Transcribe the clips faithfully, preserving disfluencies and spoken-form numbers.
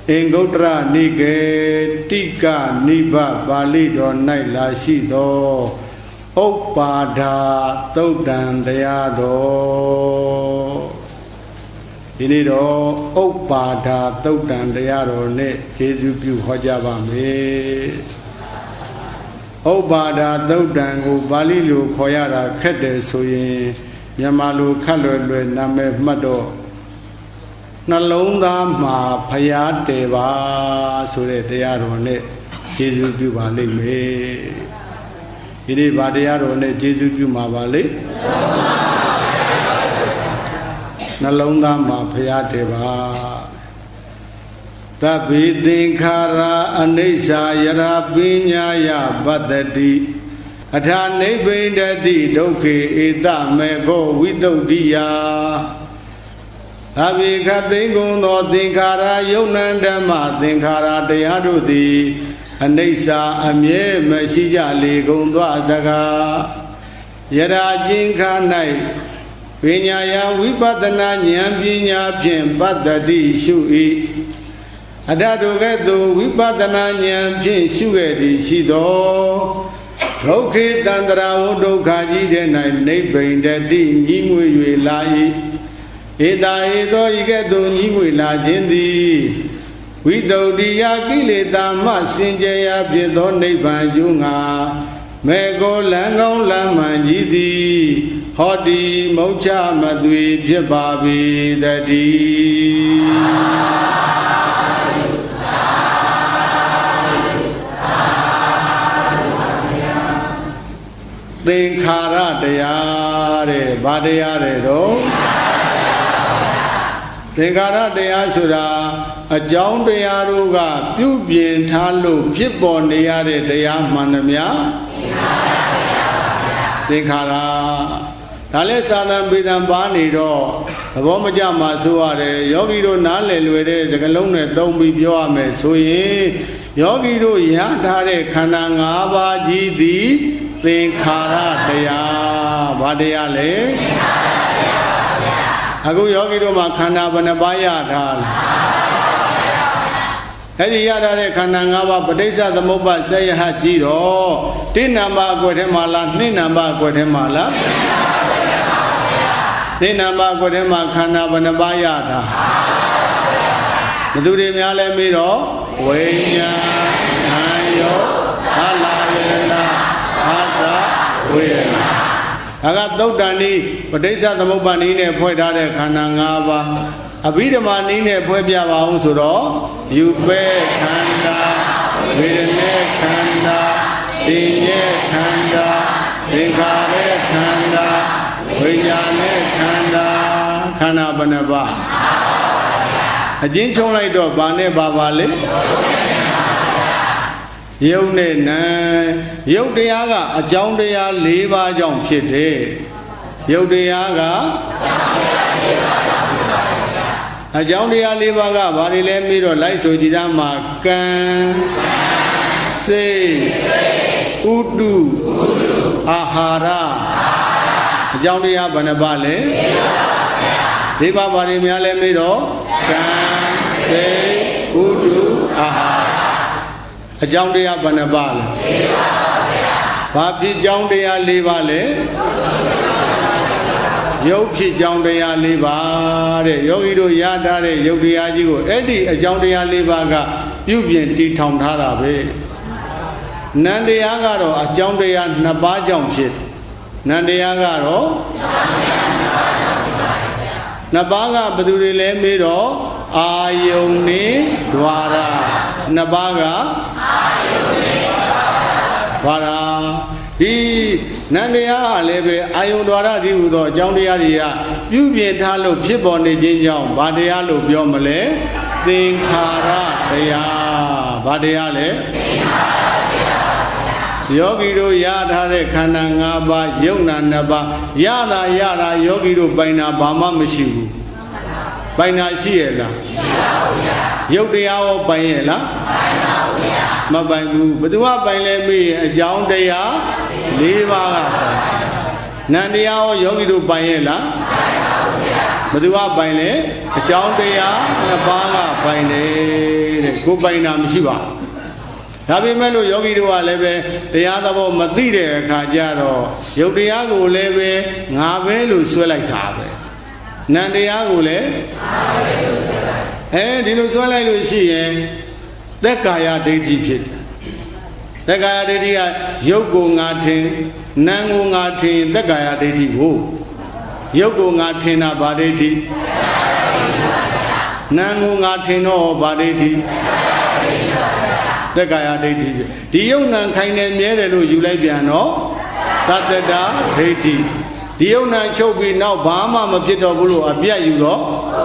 Ingotra nige tika niba bali do nai la shi do Oppada taudan daya do Ini do Oppada taudan daya do ne Jesu piu hoja ba me Oppada taudan ko bali lo khoya ra khat de so yin Myanmar lo khat lwe lwe name mat doနှလုံးသားမှာဖယားတည်ပါဆိုတဲ့တရားတော်နဲ့ကျေးဇူးပြုပါလိမ့်မယ်ဒီနေ့ဗာတရားတော်နဲ့ကျေးဇူးပြုမှာပါလေနှလုံးသားမှာဖယားတည်ပါသဗ္ဗေသင်္ခါရအနိစ္စယရာပညာယပတ္တိအထာနိဗ္ဗိန္ဒတိဒုက္ခေဧတမေကောဝိတုဒ္ဓိယအဘိခသိင်္ဂုံသောသင်္ခါရယုံနံဓမ္မသင်္ခါရတရားတို့သည်အနိစ္စအမြဲမရှိကြလေကုန်သောတကားယရာချင်းခါ၌ပညာယဝိပဿနာဉာဏ်ပညာဖြင့်ပတ္တိရှု၏အတ္တတို့ကဲ့သို့ဝိပဿနာဉာဏ်ဖြင့်ရှုခဲ့သည်ရှိသောဒုက္ခေတန္တရာဝဒုက္ခကြီးတဲ့၌နိဗ္ဗိန္ဒတိညီငွေ၍လာ၏ဧတာဧသောဤကဲ့သို့ညီငွေလာခြင်းသည်ဝိတုဒ္ဓိယကိလေသာမှစင်ကြယ်ရာဖြစ်သောနိဗ္ဗာန်ကျိုးငါမေကိုလံကောင်းလမ်းမှန်ကြီးသည်ဟောတိမုတ်ချမသွေဖြစ်ပါပေတည်းသင်္ခါရတရားတဲ့ဗာတရားတဲ့တော့သင်္ခါရတရားဆိုတာအကြောင်းတရားတို့ကပြုပြင်ထားလို့ဖြစ်ပေါ်နေရတဲ့တရားမှန်သမျှသင်္ခါရဒါလည်းသာသံပေတံပါနေတော့သဘောမကျမှဆိုရတယ်ယောဂီတို့နားလည်လွယ်တဲ့စကားလုံးနဲ့သုံးပြီးပြောရမယ်ဆိုရင်ယောဂီတို့ရထားတဲ့ခန္ဓာ၅ပါးကြီးသည်သင်္ခါရတရားဘာတရားလဲအခုယောဂီတို့မှာခန္ဓာဘယ်နှပါးရထားလဲအဲ့ဒီရထားတဲ့ခန္ဓာ၅ပါးပဋိစ္စသမုပ္ပါဇယဟကြည့်တော့တိနံပါအကွက်ထဲမှာလားနှစ်နံပါအကွက်ထဲမှာလားတိနံပါအကွက်ထဲမှာခန္ဓာဘယ်နှပါးရထားဘယ်သူတွေများလဲမေးတော့ဝိညာဉ်နာယောဟလာယနာဟာတာဝေဒနာဒါကသုတ်တန်ဤပဋိစ္စသမုပ္ပါနည်းနဲ့ဖွဲ့ထားတဲ့ခန္ဓာ၅ပါးအဘိဓမ္မာနည်းနဲ့ဖွဲ့ပြပါအောင်ဆိုတော့ယူပဲခန္ဓာဝေဒနေခန္ဓာပညေခန္ဓာသင်္ခါရခန္ဓာဝိညာဉ်ခန္ဓာခန္ဓာဘယ်နှပါးအချင်းချုံလိုက်တော့ဘာနဲ့ပါပါလဲယုတ်နဲ့နံယုတ်တရားကအကြောင်းတရား၄ပါးကြောင့်ဖြစ်တယ်ယုတ်တရားကအကြောင်းတရား၄ပါးကဘာတွေလဲမေးတော့လိုက်ဆိုကြည့်သားမှာကံစိတ်ဥတုအာဟာရအကြောင်းတရားဘယ်နှပါလဲ၄ပါးဘာတွေများလဲမေးတော့ကံစိတ်ဥတုအာဟာရအကြောင်းတရားဘယ်နှပါလဲ၄ပါးပါဗျာဘာဖြစ်ကြောင်းတရား၄ပါးလဲရုပ်ဖြစ်ကြောင်းတရား၄ပါးတဲ့ယောဂီတို့ရထားတဲ့ယုတ်တရားကြီးကိုအဲ့ဒီအကြောင်းတရား၄ပါးကပြုပြင်တည်ထောင်ထားတာပဲနံတရားကတော့အကြောင်းတရား၂ပါးကြောင့်ဖြစ်နံတရားကတော့၂ပါးကဘယ်သူတွေလဲမေးတော့အာယုန်နေဒွါရ၂ပါးကဘာသာဒီနန္တရားလည်းပဲအာယုံဒွါရဒီဟူသောအကြောင်းတရားတွေကပြုပြင်ထားလို့ဖြစ်ပေါ်နေခြင်းကြောင့်ဘာတရားလို့ပြောမလဲသင်္ခါရတရားဘာတရားလဲသင်္ခါရတရားယောဂီတို့ရထားတဲ့ခန္ဓာ၅ပါးယုံနာ၂ပါးရတာရတာယောဂီတို့ပိုင်တာဘာမှမရှိဘူးပိုင်တာရှိရဲ့လားရှိပါဘူးဗျာယုတ်တရားရောပိုင်ရဲ့လားပိုင်ပါဘူးဗျာမပိုင်ဘူးဘယ်သူကပိုင်လဲမေးရင်အကြောင်းတရား၄ပါးကပိုင်နန္တရားရောယောဂီတို့ပိုင်ရဲ့လားပိုင်ပါဘူးဗျာဘယ်သူကပိုင်လဲအကြောင်းတရား၂ပါးကပိုင်တယ်ကိုပိုင်နာမရှိပါဒါပေမဲ့လို့ယောဂီတို့ကလည်းပဲတရားသဘောမသိတဲ့အခါကျတော့ယုတ်တရားကိုလည်းပဲငါပဲလို့ဆွဲလိုက်တာပဲနံတရားကိုလည်းငါပဲလို့ဆွဲလိုက်အဲဒီလိုဆွဲလိုက်လို့ရှိရင်သက်ကာယဒိဋ္ဌိဖြစ်တယ်သက်ကာယဒိဋ္ဌိကယုတ်ကိုငါထင်နံကိုငါထင်သက်ကာယဒိဋ္ဌိကိုယုတ်ကိုငါထင်တာဗာဒိဋ္ဌိနံကိုငါထင်တော့ဗာဒိဋ္ဌိသက်ကာယဒိဋ္ဌိဒီယုတ်နံခိုင်နေမြဲတယ်လို့ယူလိုက်ပြန်တော့သတ္တတာဒိဋ္ဌိဒီယုတ်နံချုပ်ပြီးနောက်ဘာမှမဖြစ်တော့ဘူးလို့အပြတ်ယူတော့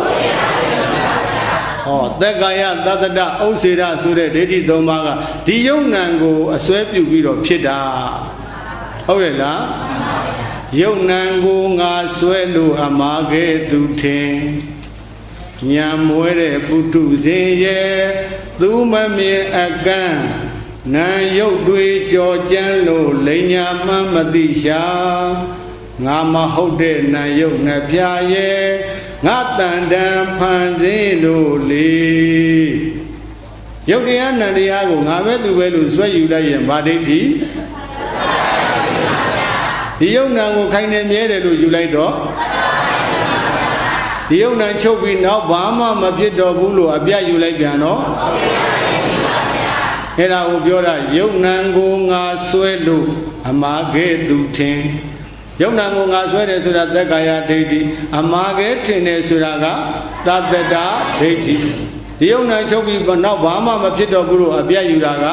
ဟောသက်ကာယသတ္တတာဥစ္စေရဆိုတဲ့ဒိဋ္ဌိသုံးပါးကဒီယုတ်နံကိုအစွဲပြုပြီးတော့ဖြစ်တာဟုတ်ရဲ့လားယုတ်နံကိုငါစွဲလို့အမာကဲသူထင်ညံမွဲတဲ့ပုထုဇဉ်ရဲ့သူမမြင်အကန့်နာယုတ်တွေကြော်ကြမ်းလို့လိန်ညာမှမသိရှာငါမဟုတ်တဲ့နာယုတ်နှဖျားရဲ့ငါတန်တန်ဖန်ဆင်းလို့လေယုတ်တရားနံတရားကိုငါပဲသူပဲလို့စွဲယူလိုက်ရင်ဗာဒိဋ္ဌိဒီယုတ်နံကိုခိုင်နေမြဲတယ်လို့ယူလိုက်တော့ဒီယုတ်နံချုပ်ပြီးနောက်ဘာမှမဖြစ်တော့ဘူးလို့အပြတ်ယူလိုက်ပြန်တော့အဲ့ဒါကိုပြောတာယုတ်နံကိုငါဆွဲလို့အမာကဲသူထင်ယုတ်နံကိုငါဆွဲတယ်ဆိုတာသက်ကာယဒိဋ္ဌိအမာကဲထင်တယ်ဆိုတာကသတ္တတာဒိဋ္ဌိဒီယုတ်နံချုပ်ပြီးနောက်ဘာမှမဖြစ်တော့ဘူးလို့အပြတ်ယူတာကဉာ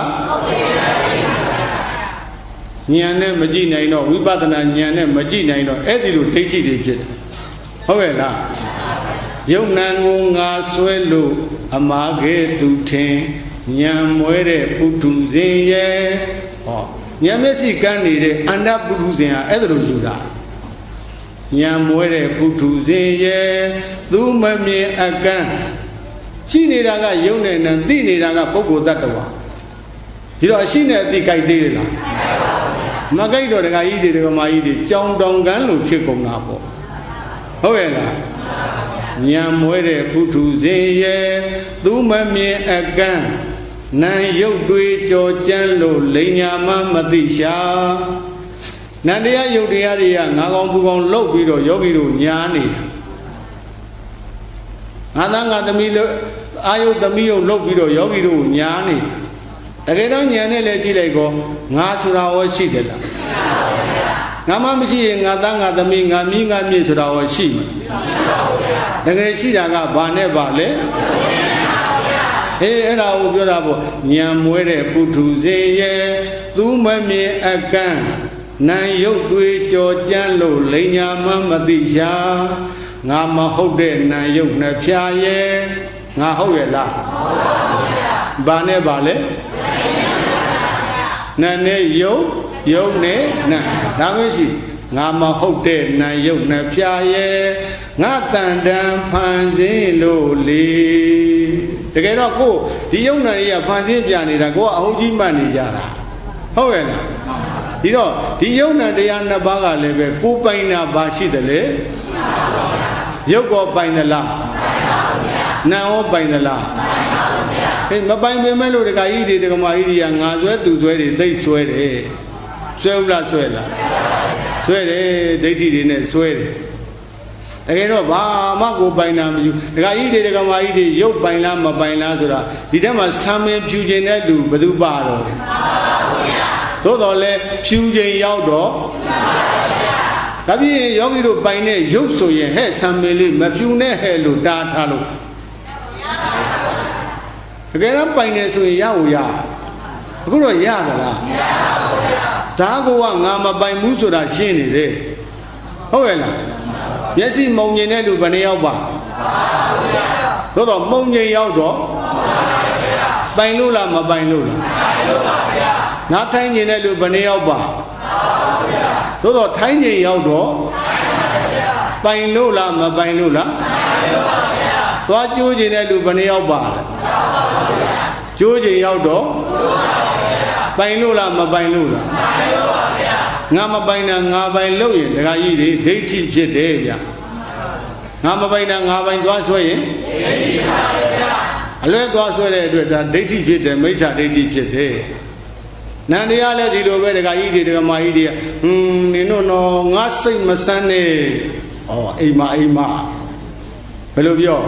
ဏ်နဲ့မကြည့်နိုင်တော့ဝိပဿနာဉာဏ်နဲ့မကြည့်နိုင်တော့အဲ့ဒီလိုဒိဋ္ဌိတွေဖြစ်တယ်ဟုတ်ရဲ့လားယုတ်နံကိုငါဆွဲလို့အမာကဲသူထင်ဉာဏ်မွဲတဲ့ပုထုဇဉ်ရဲ့ဟောဉာဏ်မျက်စိကန်းနေတဲ့အန္တပုထုဇဉ်ဟာအဲ့ဒါလိုယူတာဉာဏ်မွဲတဲ့ပုထုဇဉ်ရဲ့သူမမြင်အကန့်ရှိနေတာကယုတ်နဲ့နံသိနေတာကပုဂ္ဂိုလ်တ attva ဒီတော့အရှိနဲ့အသိကြိုက်သေးလားမကြိုက်တော့ဒကာကြီးတွေဒကာမကြီးတွေကြောင်တောင်ကန်းလို့ဖြစ်ကုန်တာပေါ့ဟုတ်ရဲ့လားဉာဏ်မွဲတဲ့ပုထုဇဉ်ရဲ့သူမမြင်အကန့်နာယုတ်တွေကြော်ကြမ်းလို့လိန်ညာမှမသိရှာနန္တရားယုတ်တရားတွေကငါကောင်သူကောင်လှုပ်ပြီးတော့ယောဂီတို့ညာနေတာငါသားငါသမီးလို့အာယုတ်သမီးယုတ်လှုပ်ပြီးတော့ယောဂီတို့ညာနေတကယ်တော့ညာနဲ့လည်းကြည့်လိုက်ကောငါဆိုတာရောရှိတယ်လားငါမှမရှိရင်ငါသားငါသမီးငါမီးငါမြစ်ဆိုတာရောရှိမှာတကယ်ရှိတာကဘာနဲ့ပါလဲဟေးအဲ့ဒါကိုပြောတာပေါ့ညံမွဲတဲ့ပုထုဇဉ်ရဲ့သူမမြင်အကန့်နာယုတ်တွေကြော်ကြမ်းလို့လိန်ညာမှမသိရှာငါမဟုတ်တဲ့နာယုတ်နှဖျားရဲ့ငါဟုတ်ရဲ့လားဟုတ်ပါဘူးဗျာဘာနဲ့ပါလဲနာနဲ့ယုတ်ယုတ်နဲ့နာဒါပဲရှိငါမဟုတ်တဲ့နာယုတ်နှဖျားရဲ့ငါတန်တန်ဖန်ဆင်းလို့လေတကယ်တော့ကိုဒီယုံနာတွေကဖန်ဆင်းပြနေတာကိုကအဟုတ်ကြီးမှတ်နေကြတာဟုတ်ရဲ့လားဒီတော့ဒီယုံနာတရားနှစ်ပါးကလည်းပဲကိုပိုင်နာဘာရှိတယ်လေယုတ်ကောပိုင်သလားနာရောပိုင်သလားဟေးမပိုင်ပေမဲ့လို့ဒကာကြီးတွေဒကာမကြီးတွေကငါဆွဲသူဆွဲတွေသိဆွဲတယ်ဆွဲဥလားဆွဲလားဆွဲတယ်ဒိဋ္ဌိတွေနဲ့ဆွဲတယ်တကယ်တော့ဘာမှကိုပိုင်တာမယူဒကာကြီးတွေဒကာမကြီးတွေရုပ်ပိုင်လားမပိုင်လားဆိုတာဒီထဲမှာဆံမင်းဖြူခြင်းတဲ့လူဘယ်သူပါတော့သို့တော်လဲဖြူခြင်းရောက်တော့ဒါပြည့်ယောဂီတို့ပိုင်တဲ့ရုပ်ဆိုရင်ဟဲ့ဆံမင်းလေးမဖြူနဲ့ဟဲ့လို့တားထားလို့တကယ်တော့ပိုင်နေဆိုရင်ရဖို့ရအခုတော့ရပါလားမရပါဘူးဗျာဓာကိုကငါမပိုင်ဘူးဆိုတာရှင်းနေတယ်ဟုတ်ရဲ့လားမျက်စိမုံမြင်တဲ့လူဘယ်နှယောက်ပါသို့တော့မုံမြင်ရောက်တော့ပိုင်လို့လားမပိုင်လို့လားပိုင်လို့ပါဗျာနားထိုင်းမြင်တဲ့လူဘယ်နှယောက်ပါသို့တော့ထိုင်းမြင်ရောက်တော့ပိုင်လို့လားမပိုင်လို့လားပိုင်လို့ပါဗျာသွားကြိုးကျင်တဲ့လူဘယ်နှယောက်ပါကြိုးကျင်ရောက်တော့ပိုင်လို့လားမပိုင်လို့လားပိုင်လို့ပါဗျာငါမပိုင်တာငါပိုင်လို့ရင်ဒကာကြီးတွေဒိဋ္ဌိဖြစ်တယ်ဗျာငါမပိုင်တာငါပိုင်သွားဆွဲရင်ဒိဋ္ဌိပါဗျာအလွဲသွားဆွဲတဲ့အတွက်ဒါဒိဋ္ဌိဖြစ်တယ်မိစ္ဆာဒိဋ္ဌိဖြစ်တယ်နန္တရားလည်းဒီလိုပဲဒကာကြီးတွေဒကာမကြီးတွေကဟွန်းနင်တို့တော့ငါစိတ်မဆန်းနဲ့ဩအိမ်မအိမ်မဘယ်လိုပြော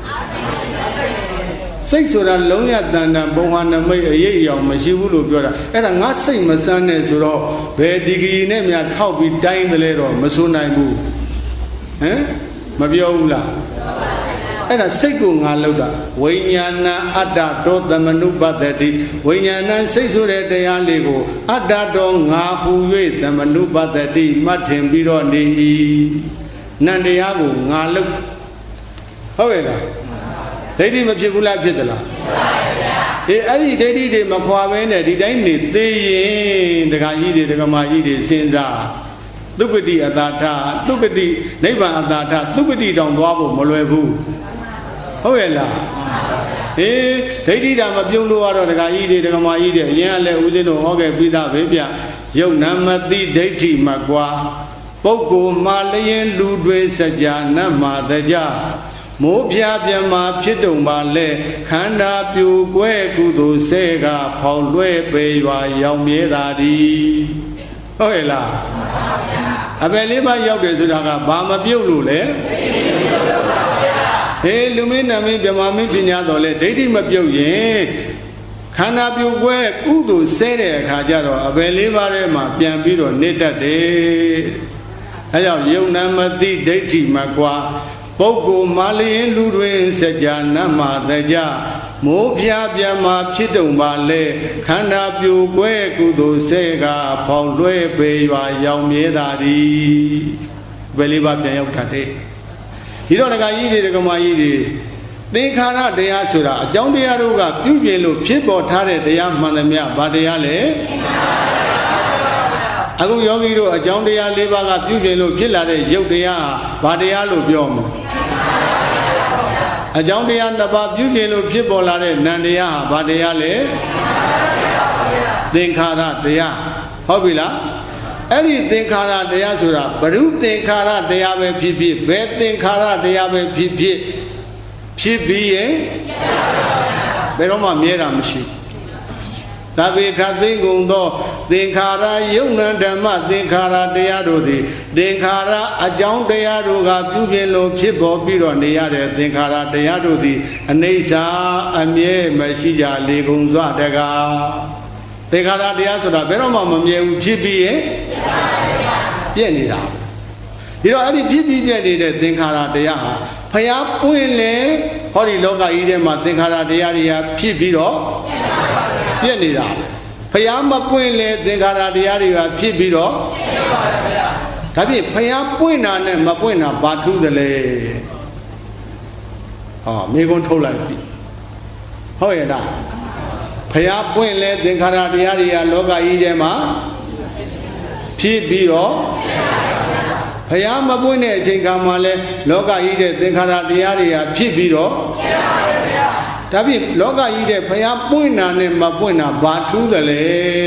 စိတ်ဆိုတာလုံးရတန်တန်ပုံဟာနမိတ်အရေးအယောင်မရှိဘူးလို့ပြောတာအဲ့ဒါငါစိတ်မဆန်းနဲ့ဆိုတော့ဘယ်ဒီဂရီနဲ့များထောက်ပြီးတိုင်းတယ်လဲတော့မဆိုနိုင်ဘူးဟမ်မပြောဘူးလားအဲ့ဒါစိတ်ကိုငါလောက်တာဝိညာဏအတ္တတောသမနုပတ္တိဝိညာဏစိတ်ဆိုတဲ့တရားလေးကိုအတ္တတောငါဟူ၍သမနုပတ္တိမှတ်ထင်ပြီးတော့နေ၏နန္တရားကိုငါလောက်ဟုတ်ရဲ့လားဒိဋ္ဌိမဖြစ်ဘူးလားဖြစ်သလားဖြစ်ပါဗျာအေးအဲ့ဒီဒိဋ္ဌိတွေမခွာဘဲနဲ့ဒီတိုင်းနေသေးရင်ဒကာကြီးတွေဒကာမကြီးတွေစဉ်းစားသုပတိအတာထသုပတိနိဗ္ဗာန်အတာထသုပတိတောင်သွားဖို့မလွယ်ဘူးဟုတ်ရဲ့လားအေးဒိဋ္ဌိတာမပြုံးလို့ရတော့ဒကာကြီးတွေဒကာမကြီးတွေအရင်ကလည်းဦးဇင်းတို့ဟောခဲ့ပြီးသားပဲဗျယုတ်နံမတိဒိဋ္ဌိမကွာပုဂ္ဂိုလ်မှာလျင်လူတွေစကြာနတ်မှာတကြမိုးပြပြမှာဖြစ်တုံပါလေခန္ဓာပြိုကွဲကုသိုလ်ဆဲကဖောက်လွဲပေရွာရောက်မြဲတာဒီဟုတ်ရဲ့လားအပယ်လေးပါးရောက်တယ်ဆိုတာကဘာမပြုတ်လို့လဲဟေးလူမင်းနာမင်းဗြဟ္မာမင်းပညာတော်လဲဒိဋ္ဌိမပြုတ်ရင်ခန္ဓာပြိုကွဲကုသိုလ်ဆဲတဲ့အခါကျတော့အပယ်လေးပါးထဲမှာပြန်ပြီးတော့နေတတ်တယ်အဲကြောင့်ယုံနာမသိဒိဋ္ဌိမကွာပုဂ္ဂိုလ်မာလျင်လူတွင်စကြာနတ်မှာတကြမိုးပြပြမှာဖြစ်တုံပါလေခန္ဓာပြိုကွဲကုသိုလ်ဆဲကဖောက်လွဲပေရွာရောက်မြဲတာဒီဘယ်လေးပါပြန်ရောက်တတ်တယ်ဒီတော့ဒကာကြီးတွေဒကာမကြီးတွေသင်္ခါရတရားဆိုတာအကြောင်းတရားတို့ကပြုပြင်လို့ဖြစ်ပေါ်ထားတဲ့တရားမှန်သမျှဘာတရားလဲအခုယောဂီတို့အကြောင်းတရား၄ပါးကပြုပြင်လို့ဖြစ်လာတဲ့ရုပ်တရားဘာတရားလို့ပြောမလဲအကြောင်းတရားနှစ်ပါးပြုပြင်လို့ဖြစ်ပေါ်လာတဲ့နံတရားဟာဘာတရားလဲသင်္ခါရတရားဟုတ်ပြီလားအဲ့ဒီသင်္ခါရတရားဆိုတာဘ ᱹ သင်္ခါရတရားပဲဖြစ်ဖြစ်ဘယ်သင်္ခါရတရားပဲဖြစ်ဖြစ်ဖြစ်ပြီးရင်ဘယ်တော့မှမြဲတာမရှိသဗ္ဗေခသိင်္ဂုံသောသင်္ခါရယုံနံဓမ္မသင်္ခါရတရားတို့သည်သင်္ခါရအကြောင်းတရားတို့ကပြုပြင်လို့ဖြစ်ပေါ်ပြီးတော့နေရတဲ့သင်္ခါရတရားတို့သည်အနိစ္စအမြဲမရှိကြလေကုန်စွာတကားသင်္ခါရတရားဆိုတာဘယ်တော့မှမမြဲဘူးဖြစ်ပြီးရင်ပြည့်နေတာဒီတော့အဲ့ဒီဖြစ်ပြီးပြည့်နေတဲ့သင်္ခါရတရားဟာဖျားပွင့်လေဟောဒီလောကကြီးထဲမှာသင်္ခါရတရားတွေကဖြစ်ပြီးတော့ပြည့်နေတာဖျားမပွင့်လေသင်္ခါရတရားတွေကဖြစ်ပြီးတော့ဒါဖြင့်ဖျားပွင့်တာနဲ့မပွင့်တာဘာထူးသလဲဟောမိကုံထုတ်လိုက်ပြီဟုတ်ရဲ့လားဖျားပွင့်လေသင်္ခါရတရားတွေကလောကကြီးထဲမှာဖြစ်ပြီးတော့ဖျားမပွင့်တဲ့အချိန်ခါမှာလဲလောကကြီးတဲ့သင်္ခါရတရားတွေကဖြစ်ပြီးတော့ဒါဖြင့်လောကကြီးတဲ့ဖျားပွင့်တာနဲ့မပွင့်တာဘာထူးသလဲ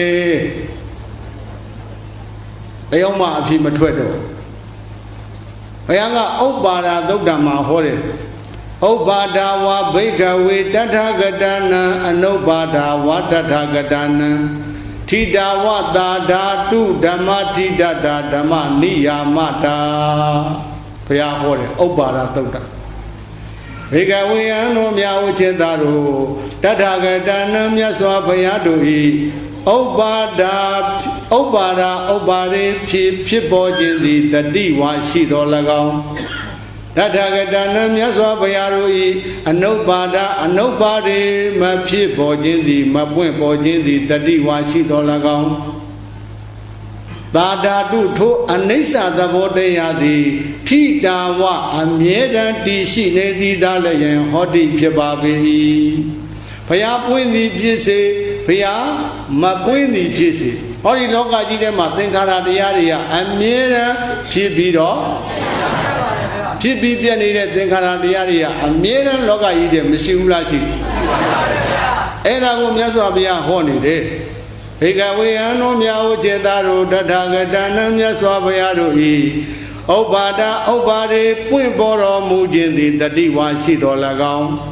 ဘယ်အောင်မှအဖြစ်မထွက်တော့ဘုရားကဥပ္ပါဒသုတ်တံမှာဟောတယ်ဥပ္ပါဒဝါဘိက္ခဝေတထာဂတနံအနုပ္ပါဒဝါတထာဂတနံထိတာဝတာဓာတုဓမ္မထိတတာဓမ္မနိယာမတာဘုရားဟောတယ်ဥပ္ပါဒသုတ်တံဘေကဝေယံတို့မြာဝจิตသားတို့တထာဂတနံမြတ်စွာဘုရားတို့၏ဥပ္ပါဒဥပ္ပါဒဥပ္ပါရေဖြစ်ဖြစ်ပေါ်ခြင်းသည်တတိဝါရှိတော်၎င်းတထာဂတနံမြတ်စွာဘုရားတို့၏အနုပ္ပါဒအနုပ္ပါရေမဖြစ်ပေါ်ခြင်းသည်မပွင့်ပေါ်ခြင်းသည်တတိဝါရှိတော်၎င်းသာဓာတုထိုအနိစ္စသဘောတရားသည်ထိတာဝအမြဲတမ်းတည်ရှိနေသည်သာလည်းယံဟောတိဖြစ်ပါပေ၏ဘုရားပွင့်သည်ဖြစ်စေဘုရားမပွင့်သည်ဖြစ်စေဟောဒီလောကကြီးထဲမှာသင်္ခါရတရားတွေကအမြဲတမ်းဖြစ်ပြီးတော့ဖြစ်ပြီးပြည့်နေတဲ့သင်္ခါရတရားတွေကအမြဲတမ်းလောကကြီးထဲမရှိဘူးလားရှိအဲ့ဒါကိုမြတ်စွာဘုရားဟောနေတယ်ဘေကဝေယံတို့မြာဝจิตသားတို့တထာဂတနံမြတ်စွာဘုရားတို့၏ဥပ္ပါဒဥပ္ပါရေပွင့်ပေါ်တော်မူခြင်းသည်တတိဝါရှိတော်၎င်းအ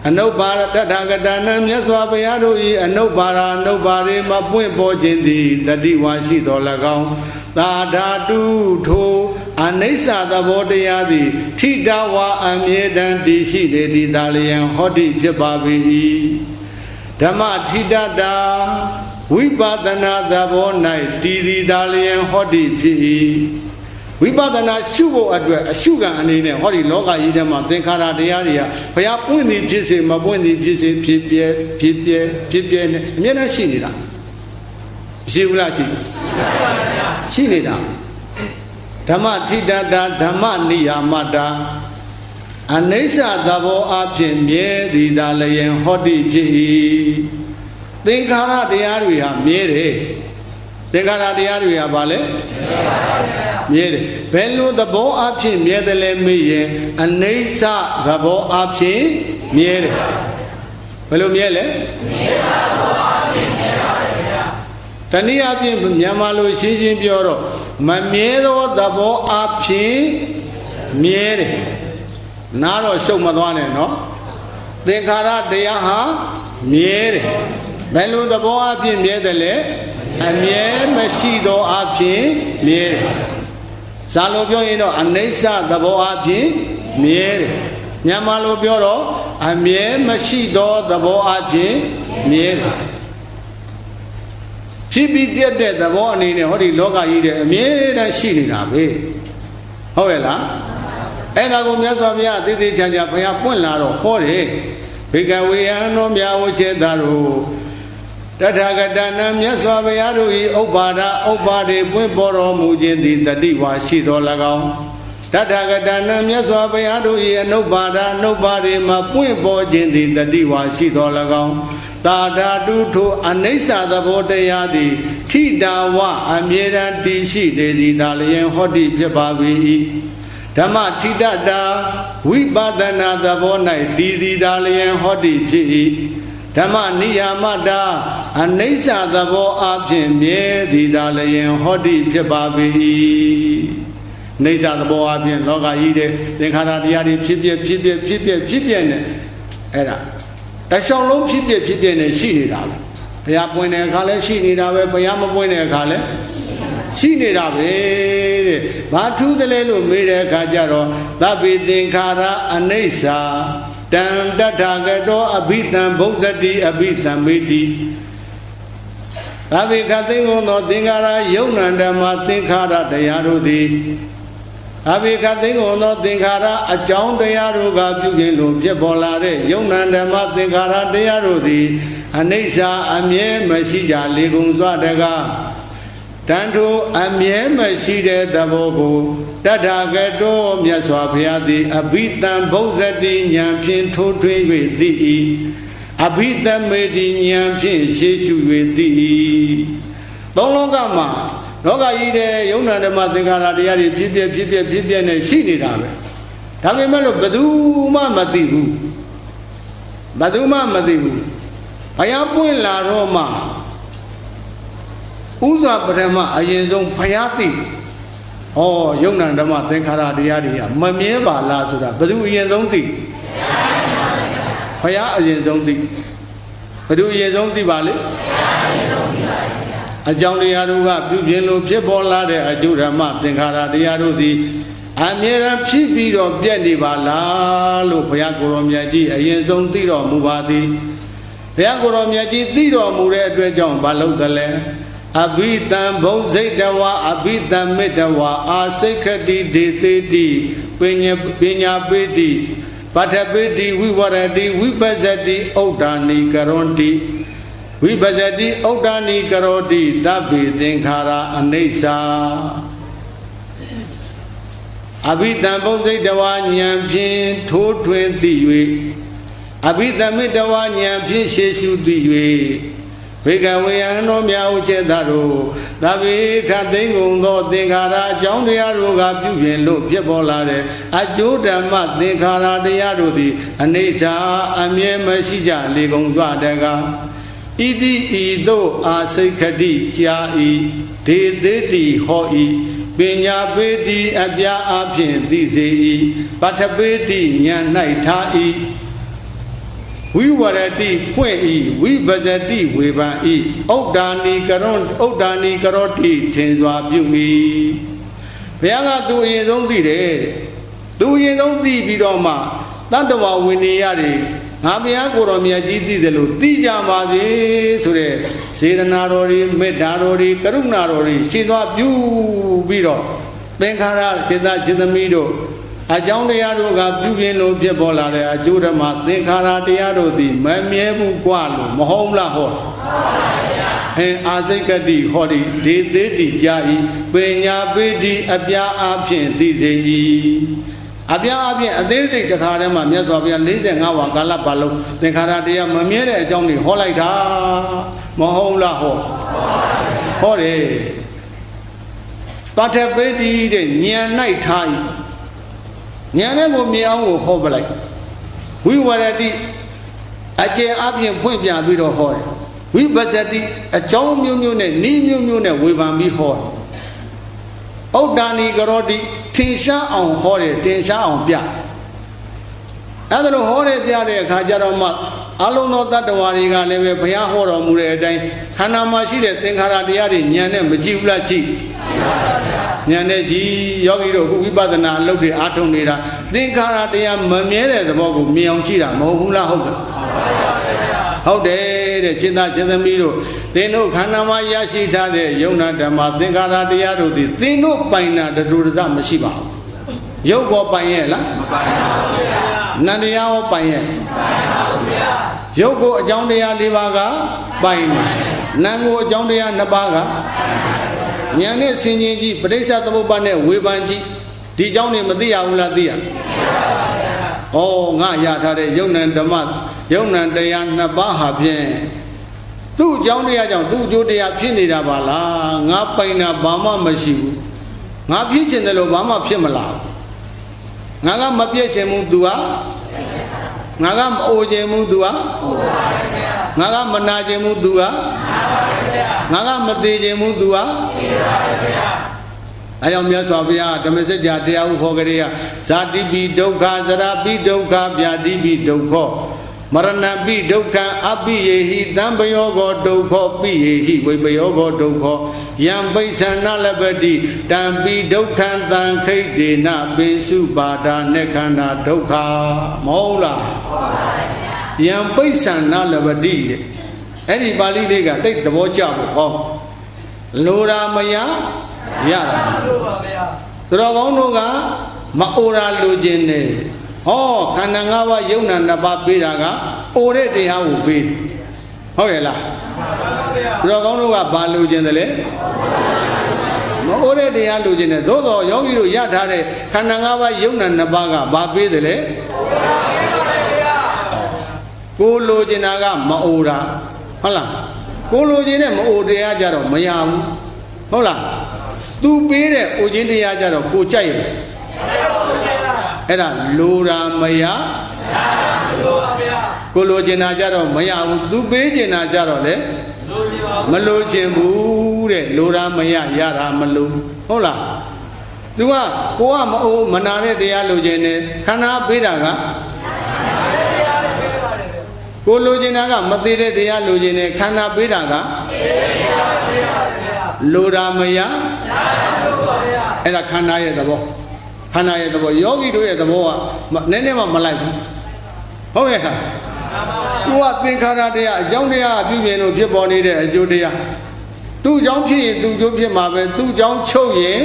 အနုပါရတထာဂတနံမြတ်စွာဘုရားတို့၏အနုပါရအနုပါရေမပွင့်ပေါ်ခြင်းသည်တတိဝါရှိတော်၎င်းသာဓာတုထိုအနိစ္စသဘောတရားသည်ထိတဝါအမြဲတမ်းတည်ရှိနေသည်သာလျံဟောတိဖြစ်ပါ၏ဓမ္မထိတတာဝိပဿနာသဘော၌တည်သည်သာလျံဟောတိဖြစ်၏ဝိပဿနာရှုဖို့အတွက်အရှုခံအနေနဲ့ဟောဒီလောကကြီးထဲမှာသင်္ခါရတရားတွေကဘုရားပွင့်သည်ဖြစ်စေမပွင့်သည်ဖြစ်စေဖြစ်ပြဲဖြစ်ပြဲဖြစ်ပြဲနဲ့အမြဲတမ်းရှိနေတာရှိဘူးလားရှိရှိနေတာဓမ္မထိတတာဓမ္မနိယာမတာအနိစ္စသဘောအဖြစ်မြဲသည်သာလျင်ဟောတိဖြစ်၏သင်္ခါရတရားတွေဟာမြဲတယ်သင်္ခါရတရားတွေဟာဘာလဲမြဲတယ်ဘယ်လိုသဘောအဖြစ်မြဲတယ်လဲမေးရင်အနိစ္စသဘောအဖြစ်မြဲတယ်ဘယ်လိုမြဲလဲအနိစ္စသဘောအဖြစ်မြဲပါတယ်ဗျာတနည်းအားဖြင့်မြန်မာလိုရှင်းရှင်းပြောတော့မမြဲသောသဘောအဖြစ်မြဲတယ်နားတော့ရှုပ်မသွားနဲ့နော်သင်္ခါရတရားဟာမြဲတယ်ဘယ်လိုသဘောအဖြစ်မြဲတယ်လဲအမြဲမရှိသောအဖြစ်မြဲတယ်ဇာလိုပြောရင်တော့အနိစ္စသဘောအဖြစ်မြဲတယ်မြန်မာလိုပြောတော့အမြဲမရှိသောသဘောအဖြစ်မြဲတယ်ဖြစ်ပြီးပြတ်တဲ့သဘောအနေနဲ့ဟောဒီလောကကြီးတဲ့အမြဲတမ်းရှိနေတာပဲဟုတ်ရဲ့လားအဲ့ဒါကိုမြတ်စွာဘုရားသေသေးချာချာဘုရားပွင့်လာတော့ဟောတယ်ဘေကဝေယံတော်မြတ်ဝချေတာတို့တထာဂတနံမြတ်စွာဘုရားတို့၏ဥပ္ပါဒဥပ္ပါဒေပွင့်ပေါ်တော်မူခြင်းသည်တတိဝါရှိတော်၎င်းတထာဂတနံမြတ်စွာဘုရားတို့၏အနုပါဒအနုပါဒေမှာပွင့်ပေါ်ခြင်းသည်တတိဝါရှိတော်၎င်းသာဓာတုထိုအနိစ္စသဘောတရားသည်ထိတာဝအမြဲတမ်းတည်ရှိနေသည်သာလျင်ဟောတိဖြစ်ပါ၏ဓမ္မထိတတာဝိပဿနာသဘော၌တည်သည်သာလျင်ဟောတိဖြစ်၏ဓမ္မနိယာမတာအနိစ္စသဘောအဖြစ်မြဲသည်သာလျင်ဟောတိဖြစ်ပါ၏နိစ္စသဘောအဖြစ်လောကကြီးတဲ့သင်္ခါရတရားတွေဖြစ်ပြဖြစ်ပြဖြစ်ပြဖြစ်ပြနဲ့အဲ့ဒါတချောင်းလုံးဖြစ်ပြဖြစ်ပြနဲ့ရှိနေတာပဲဘုရားပွင့်တဲ့အခါလဲရှိနေတာပဲဘုရားမပွင့်တဲ့အခါလဲရှိနေတာပဲတဲ့ဘာထူးတယ်လဲလို့မေးတဲ့အခါကျတော့သဗ္ဗေသင်္ခါရအနိစ္စတံတထာဂတောအဘိတံဘုဇ္ဇတိအဘိတံမေတိသဗ္ဗေခသိင္ဂုံသောသင်္ခါရယုံနံဓမ္မသင်္ခါရတရားတို့သည်အဘိခသိင္ဂုံသောသင်္ခါရအကြောင်းတရားတို့ကပြုခြင်းလို့ဖြစ်ပေါ်လာတဲ့ယုံနံဓမ္မသင်္ခါရတရားတို့သည်အနိစ္စအမြဲမရှိကြလေကုန်စွာတကားတန်ထိုအမြဲမရှိတဲ့သဘောကိုတထာဂတောမြတ်စွာဘုရားသည်အဘိတံဘုဇ္ဇတိဉာဏ်ဖြင့်ထိုးထွင်း၍သိ၏အဘိတမေတိဉာဏ်ဖြင့်ရှေးရှု၍သိ၏သုံးလောကမှာလောကကြီးတဲ့ယုံနာဓမ္မသင်္ခါရတရားတွေဖြစ်ပြဖြစ်ပြဖြစ်ပြနဲ့ရှိနေတာပဲဒါပေမဲ့လို့ဘယ်သူမှမသိဘူးဘယ်သူမှမသိဘူးဘုရားပွင့်လာတော့မှဥစွာပထမအရင်ဆုံးဘုရားသိဩယုံနာဓမ္မသင်္ခါရတရားတွေကမမြဲပါလားဆိုတာဘယ်သူအရင်ဆုံးသိဘုရားအရင်ဆုံးသိဘယ်သူအရင်ဆုံးသိပါလဲဘုရားအရင်ဆုံးသိပါအကြောင်းတရားတို့ကပြုပြင်လို့ဖြစ်ပေါ်လာတဲ့အကျိုးဓမ္မသင်္ခါရတရားတို့သည်အမြဲတမ်းဖြစ်ပြီးတော့ပြည့်နေပါလားလို့ဘုရားကိုယ်တော်မြတ်ကြီးအရင်ဆုံးသိတော်မူပါသည်ဘုရားကိုယ်တော်မြတ်ကြီးသိတော်မူတဲ့အတွက်ကြောင့်ဘာလို့သလဲအဘိတံဘုဇ္ဇိတဝါအဘိတံမေတ္တဝါအာစိခတိဒေသေတိပညာပညာပေတိပဋ္ဌပေတိဝိဝရတိဝိပဇ္ဇတိဩဒ္ဓာနိကရွန်တိဝိပဇ္ဇတိဩဒ္ဓာနိကရောတိသဗ္ဗေသင်္ခါရအနိစ္စအဘိတံဘုဇ္ဇိတဝါဉာဏ်ဖြင့်ထိုးထွင်းသိ၍အဘိတမေတ္တဝါဉာဏ်ဖြင့်ရှေရှုသိ၍ဘေကဝေယံတော်မြတ်ဥចេတတို့သဗ္ဗေခသိင္ဂုံသောသင်္ခါရအကြောင်းတရားတို့ကပြုပြင်လို့ဖြစ်ပေါ်လာတဲ့အကျိုးဓမ္မသင်္ခါရတရားတို့သည်အနိစ္စအမြဲမရှိကြလေကုန်စွာတကားဣတိဤသို့အာစိခတိကြာဤဒေသေတိဟောဤပညာပေတိအပြာအဖြင့်သိစေ၏ပဋ္ဌပေတိဉာဏ်၌ထား၏ဝိဝရတိဖွင့်ဤဝိပဇတိဝေဘံဤဩဒ္ဓာနိကရွန်ဩဒ္ဓာနိကရောတိထင်စွာပြု၏ဘုရားကသူအရင်ဆုံးသိတယ်တဲ့သူအရင်ဆုံးသိပြီးတော့မှတတ္တဝဝိနည်းရတယ်ငါဘုရားကိုယ်တော်မြတ်ကြီးသိတယ်လို့သိကြပါစေဆိုတဲ့စေတနာတော်တွေမေတ္တာတော်တွေကရုဏာတော်တွေရှင်းသွားပြုပြီးတော့သင်္ခါရစေတစေတမိတို့အကြောင်းတရားတို့ကပြုပြင်းလို့ဖြစ်ပေါ်လာတဲ့အကျိုးဓမ္မသင်္ခါရတရားတို့သည်မမြဲဘူးกว่าလို့မဟုတ်လားဟောအဲအာစိတ်ကတိဟောဒီဒေသေးတိကြာဤပညာပေတိအပြားအဖြင့်သိစေ၏အပြားအဖြင့်အသေးစိတ်တစ်ခါတည်းမှာမြတ်စွာဘုရား၄၅ဝါကာလပတ်လုံးသင်္ခါရတရားမမြဲတဲ့အကြောင်းတွေဟောလိုက်တာမဟုတ်လားဟောဟောတယ်တထပေတိတဲ့ဉာဏ်၌ထား၏ဉာဏ်နဲ့ကိုမြင်အောင်ကိုဟောပလိုက်ဝိဝရတိအကျဉ်အပြင်ဖွင့်ပြပြီးတော့ဟောတယ်ဝိပဇ္ဇတိအကြောင်းမျိုးမျိုးနဲ့ဤမျိုးမျိုးနဲ့ဝေဖန်ပြီးဟောတယ်ဩဒ္ဓာနိကရောတိထင်ရှားအောင်ဟောတယ်တင်ရှားအောင်ပြအဲ့ဒါလိုဟောတယ်ပြတဲ့အခါကျတော့မှအလုံးသောတတ္တဝါတွေကလည်းပဲဘုရားဟောတော်မူတဲ့အတိုင်းခန္ဓာမှာရှိတဲ့သင်္ခါရတရားတွေဉာဏ်နဲ့မကြည့်ဘူးလားကြည့်ဉာဏ်နဲ့ကြည့်ယောဂီတို့ခုဝိပဿနာအလုပ်တွေအားထုတ်နေတာသင်္ခါရတရားမမြဲတဲ့သဘောကိုမြင်အောင်ကြည့်တာမဟုတ်ဘူးလားဟုတ်ကဲ့ဟုတ်တယ်တဲ့จิตจิตသမီးတို့သင်တို့ခန္ဓာမှာရရှိထားတဲ့ယုံနာဓမ္မသင်္ခါရတရားတို့သည်သင်တို့ပိုင်တာတူတစမရှိပါဘူးရုပ်ကောပိုင်ရဲ့လားမပိုင်ပါဘူးဗျာနန္တရားရောပိုင်ရဲ့မပိုင်ပါဘူးဗျာရုပ်ကိုအကြောင်းတရား၄ပါးကပိုင်တယ်နာမ်ကိုအကြောင်းတရား၂ပါးကဉာဏ်နဲ့ဆင်ခြင်ကြည့်ပဋိစ္စသမုပ္ပါဒ်နဲ့ဝေဖန်ကြည့်ဒီအကြောင်းတွေမသိရဘူးလားသိရဩငါရထားတဲ့ယုံနံဓမ္မယုံနံတရားနှစ်ပါးဟာဖြင့်သူ့အကြောင်းတရားကြောင့်သူ့အကျိုးတရားဖြစ်နေတာပါလားငါပိုင်တာဘာမှမရှိဘူးငါဖြစ်ချင်တယ်လို့ဘာမှဖြစ်မလားငါကမပြည့်ချင်ဘူး तू ဟာငါကမအိုချင်ဘူး तू ဟာငါကမနာချင်ဘူး तू ဟာငါကမသေးချင်ဘူး तू ဟာအဲကြောင့်မြတ်စွာဘုရားဓမ္မစကြာတရားဥဟောကြရဇာတိပိဒုက္ခဇရာပိဒုက္ခဗျာတိပိဒုက္ခမရဏပိဒုက္ခအပိယေဟိတံပယောဂောဒုက္ခပိယေဟိဝိပယောဂောဒုက္ခယံပိဿန္နလပတိတံပိဒုက္ခံတံခိတ်တေနပိစုပါဒာနေခန္ဓာဒုက္ခမဟုတ်လားယံပိဿန္နလပတိတဲ့အဲ့ဒီပါဠိလေးကတိတ်သဘောကျဖို့ဟောလိုရာမယရတာလို့ပါဗျာသူတော်ကောင်းတို့ကမအိုရာလိုခြင်းနဲ့ဟောခန္ဓာ၅ပါးယုံနာနှစ်ပါးပေးတာကအိုတဲ့တရားကိုပေးတယ်ဟုတ်ရဲ့လားသူတော်ကောင်းတို့ကဘာလိုခြင်းတယ်လဲမအိုတဲ့တရားလိုခြင်းနဲ့သို့တော်ယောဂီတို့ရထားတဲ့ခန္ဓာ၅ပါးယုံနာနှစ်ပါးကဘာပေးတယ်လဲကိုလိုခြင်းတာကမအိုတာဟုတ်လားကိုလိုခြင်းနဲ့မအိုတရားကြတော့မရဘူးဟုတ်လားသူပေးတဲ့အိုခြင်းတရားကြတော့ကိုကြိုက်ရဲ့အဲ့ဒါလိုရာမရကိုလိုချင်တာကြတော့မရဘူးသူပေးချင်တာကြတော့လေမလိုချင်ဘူးတဲ့လိုရာမရရတာမလိုဟုတ်လားသူကကိုကမအိုမနာတဲ့တရားလိုချင်တယ်ခန္ဓာပေးတာကကိုလိုချင်တာကမသေးတဲ့တရားလိုချင်တယ်ခန္ဓာပေးတာကလိုရာမရအဲ့ဒါခန္ဓာရဲ့သဘောခန္ဓာရဲ့သဘောယောဂီတို့ရဲ့သဘောကနည်းနည်းမှမလိုက်ဘူးဟုတ်ရဲ့ခါကိုကသင်္ခါရတရားအကြောင်းတရားပြုမြင်လို့ဖြစ်ပေါ်နေတဲ့အကျိုးတရားသူ့အကြောင်းဖြစ်ရင်သူ့အကျိုးဖြစ်မှာပဲသူ့အကြောင်းချုပ်ရင်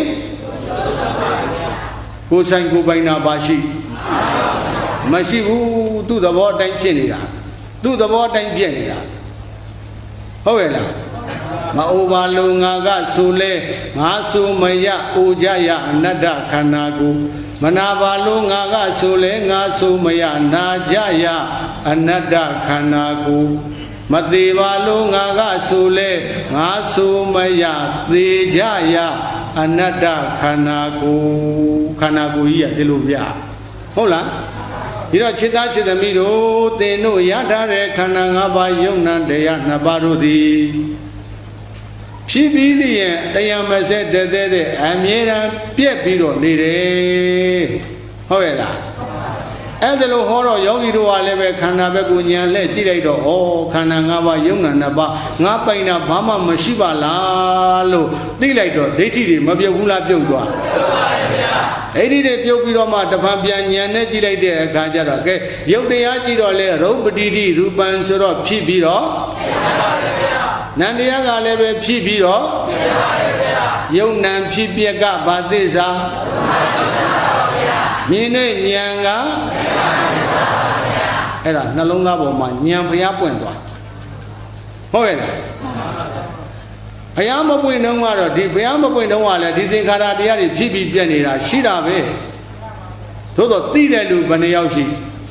ကိုယ်ဆိုင်ကိုယ်ပိုင်နာပါရှိမရှိဘူးသူ့သဘောအတိုင်းဖြစ်နေတာသူ့သဘောအတိုင်းပြည့်နေတာဟုတ်ရဲ့လားမအိုပါလို့ငါကဆိုလဲငါဆိုမရအိုကြရအနတ္တခန္ဓာကိုမနာပါလို့ငါကဆိုလဲငါဆိုမရနာကြရအနတ္တခန္ဓာကိုမသေးပါလို့ငါကဆိုလဲငါဆိုမရသေးကြရအနတ္တခန္ဓာကိုခန္ဓာကိုကြီးကဒီလိုပြဟုတ်လားဒီတော့จิตသားจิตသမီးတို့သင်တို့ရထားတဲ့ခန္ဓာ၅ပါးယုံနာတရားနှစ်ပါးတို့သည်ဖြည်းဖြည်းလျင်တရားမဆက်တည်းတဲ့အမြဲတမ်းပြက်ပြီးတော့နေတယ်ဟုတ်ရဲ့လားအဲ့ဒါလို့ဟောတော့ယောဂီတို့ကလည်းပဲခန္ဓာဘက်ကိုဉာဏ်နဲ့ကြည့်လိုက်တော့ဩခန္ဓာ၅ပါးယုံနာနှစ်ပါးငါပိုင်တာဘာမှမရှိပါလားလို့သိလိုက်တော့ဒိဋ္ဌိတွေမပြုတ်ဘူးလားပြုတ်သွားပြုတ်ပါတယ်ဗျာအဲ့ဒီတွေပြုတ်ပြီးတော့မှတဖန်ပြန်ဉာဏ်နဲ့ကြည့်လိုက်တဲ့အခါကျတော့ကဲယုတ်တရားကြည့်တော့လေရုပ်ပတိတိရူပံဆိုတော့ဖြစ်ပြီးတော့ဖြစ်ပါတယ်ဗျာနန္တရားကလည်းပဲဖြစ်ပြီးတော့ဖြစ်ပါတယ်ဗျာယုံနံဖြစ်ပြက်ကဘာသစ္စာမြင်တဲ့ဉာဏ်ကအဲ့ဒါနှလုံးသားပေါ်မှာဉာဏ်ဖျားပွင့်သွားဟုတ်ရဲ့လားဖျားမပွင့်တော့ကတော့ဒီဖျားမပွင့်တော့ကလည်းဒီသင်္ခါရတရားတွေဖြစ်ပြီးပြက်နေတာရှိတာပဲသို့တော့သိတဲ့လူဘယ်နှယောက်ရှိ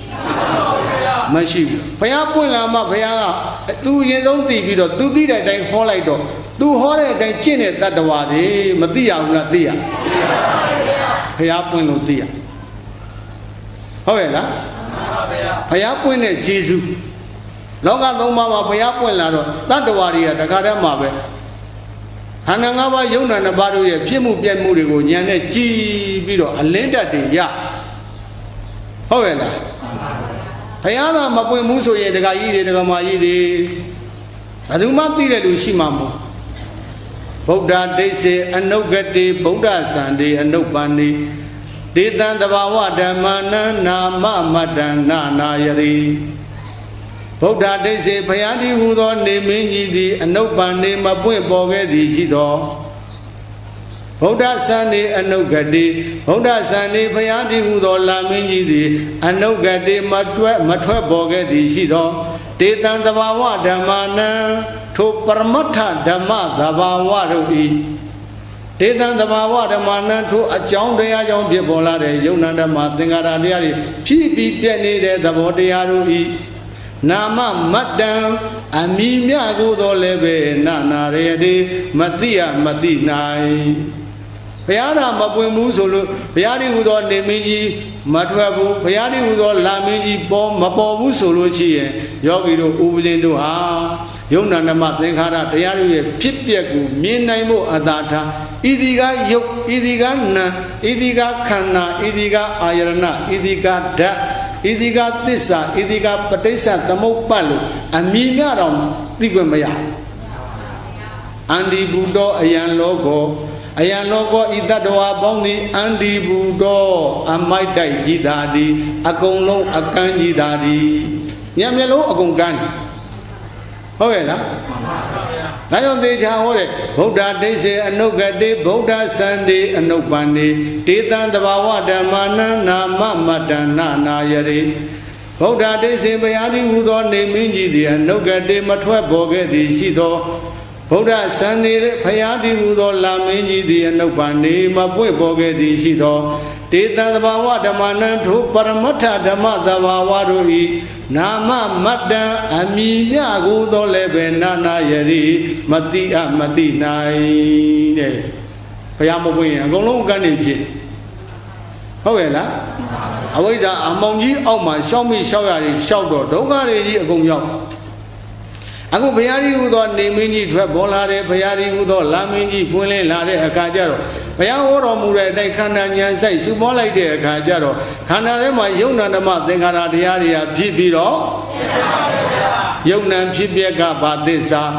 မရှိဘူးဖျားပွင့်လာမှဖျားကသူရင်ဆုံးသိပြီးတော့သူသိတဲ့အတိုင်းဟောလိုက်တော့သူဟောတဲ့အတိုင်းကျင့်တဲ့တတ္တဝါတွေမသိရဘူးလားသိရဖျားပွင့်လို့သိရဟုတ်ရဲ့လားဘုရားပွင့်တဲ့ဂျေဇုလောကသုံးပါးမှာဘုရားပွင့်လာတော့တတ္တဝါတွေကတခါတည်းမှာပဲခန္ဓာ၅ပါးယုံနာနှစ်ပါးတို့ရဲ့ဖြစ်မှုပြက်မှုတွေကိုဉာဏ်နဲ့ကြည်ပြီးတော့အလင်းတက်တွေရဟုတ်ရဲ့လားဘုရားသာမပွင့်ဘူးဆိုရင်ဒကာကြီးတွေဒကာမကြီးတွေဘယ်သူမှသိတဲ့လူရှိမှာမဟုတ်ဗုဒ္ဓဒိဋ္ဌိအနုဂတိဗုဒ္ဓစံတိအနုပ္ပန္နိဒေတံတဘာဝဓမ္မနံနာမမတ္တနာနာယရိဗုဒ္ဓဒိဋ္ဌိဘုရားတည်းဟူသောနေမင်းကြီးသည်အနုပ္ပန္နေမပွင့်ပေါ်ခဲ့သည်ရှိသောဗုဒ္ဓစံနေအနုဂတိဗုဒ္ဓစံနေဘုရားတည်းဟူသောလာမင်းကြီးသည်အနုဂတိမတွဲမထွက်ပေါ်ခဲ့သည်ရှိသောဒေတံတဘာဝဓမ္မနံထိုပရမတ္ထဓမ္မသဘာဝတို့၏ဒေသံသဘာဝဓမ္မနံထိုအကြောင်းတရားကြောင့်ဖြစ်ပေါ်လာတဲ့ယုံနာဓမ္မသင်္ခါရတရားတွေဖြစ်ပြီးပြည့်နေတဲ့သဘောတရားတို့ဤနာမမတ္တံအမိမြကိုသောလည်းပဲနာနာရတိမတိယမတိနိုင်ဘုရားသာမပွင့်ဘူးဆိုလို့ဘုရားတည်းဟူသောနေမင်းကြီးမထွက်ဘူးဘုရားတည်းဟူသောလာမင်းကြီးပေါ်မပေါ်ဘူးဆိုလို့ရှိရင်ယောဂီတို့ဥပဇင်းတို့ဟာယုံနာဓမ္မသင်္ခါရတရားတွေရဲ့ဖြစ်ပျက်ကိုမြင်နိုင်ဖို့အသာထားဣတိကယုတ်ဣတိကနာဣတိကခန္ဓာဣတိကအာယရဏဣတိကဓာတ်ဣတိကသစ္စာဣတိကပဋိစ္စသမုပ္ပါလို့အမြင်ရတော့သိခွင့်မရအန္တိဘူတောအယံလောကောအယံလောကောဤတတ္တဝါပေါင်းသည်အန္တိဘူတောအမိုက်တိုက်ကြည်သာသည်အကုန်လုံးအကန့်ကြည်သာသည်ညမျက်လုံးအကုန်ကန့်ဟုတ်ရဲ့လားဒါကြောင့်သေချာဟောတယ်ဗုဒ္ဓဒိဋ္ဌိအနုဂတိဗုဒ္ဓစံတိအနုပ္ပန္နေဒေသံတဘာဝဓမ္မနံနာမမတ္တနာနာယရိဗုဒ္ဓဒိဋ္ဌိဘုရားတည်းဟူသောနေမင်းကြီးသည်အနုဂတိမထွက်ပေါ်ခဲ့သည်ရှိသောဗုဒ္ဓစံနေဘုရားတည်းဟူသောလာမင်းကြီးသည်အနုပ္ပန္နေမပွင့်ပေါ်ခဲ့သည်ရှိသောဒေသံတဘာဝဓမ္မနံထိုပရမတ္ထဓမ္မသဘာဝတို့၏နာမမတ္တံအမိမြကိုသောလည်းပဲနာနာယရိမတိအမတိနိုင်တဲ့ဘုရားမပွင့်ရင်အကုန်လုံးကနေဖြစ်ဟုတ်ရဲ့လားအဝိဇ္ဇာအမောင်ကြီးအောက်မှာရှောက်မိရှောက်ရတယ်ရှောက်တော့ဒုက္ခတွေကြီးအကုန်ရောက်အခုဘုရားကြီးဟူသောနေမင်းကြီးထွက်ပေါ်လာတယ်ဘုရားကြီးဟူသောလာမင်းကြီးပွင့်လင်းလာတဲ့အခါကျတော့ဘုရားဟောတော်မူတဲ့အတိုင်းခန္ဓာဉာဏ်ဆိုင်ရှုမောလိုက်တဲ့အခါကျတော့ခန္ဓာထဲမှာယုံနာဓမ္မသင်္ခါရတရားတွေကဖြစ်ပြီးတော့ယုံနာဖြစ်ပြက်ကဘာသစ္စာ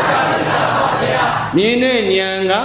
မြင်တဲ့ဉာဏ်က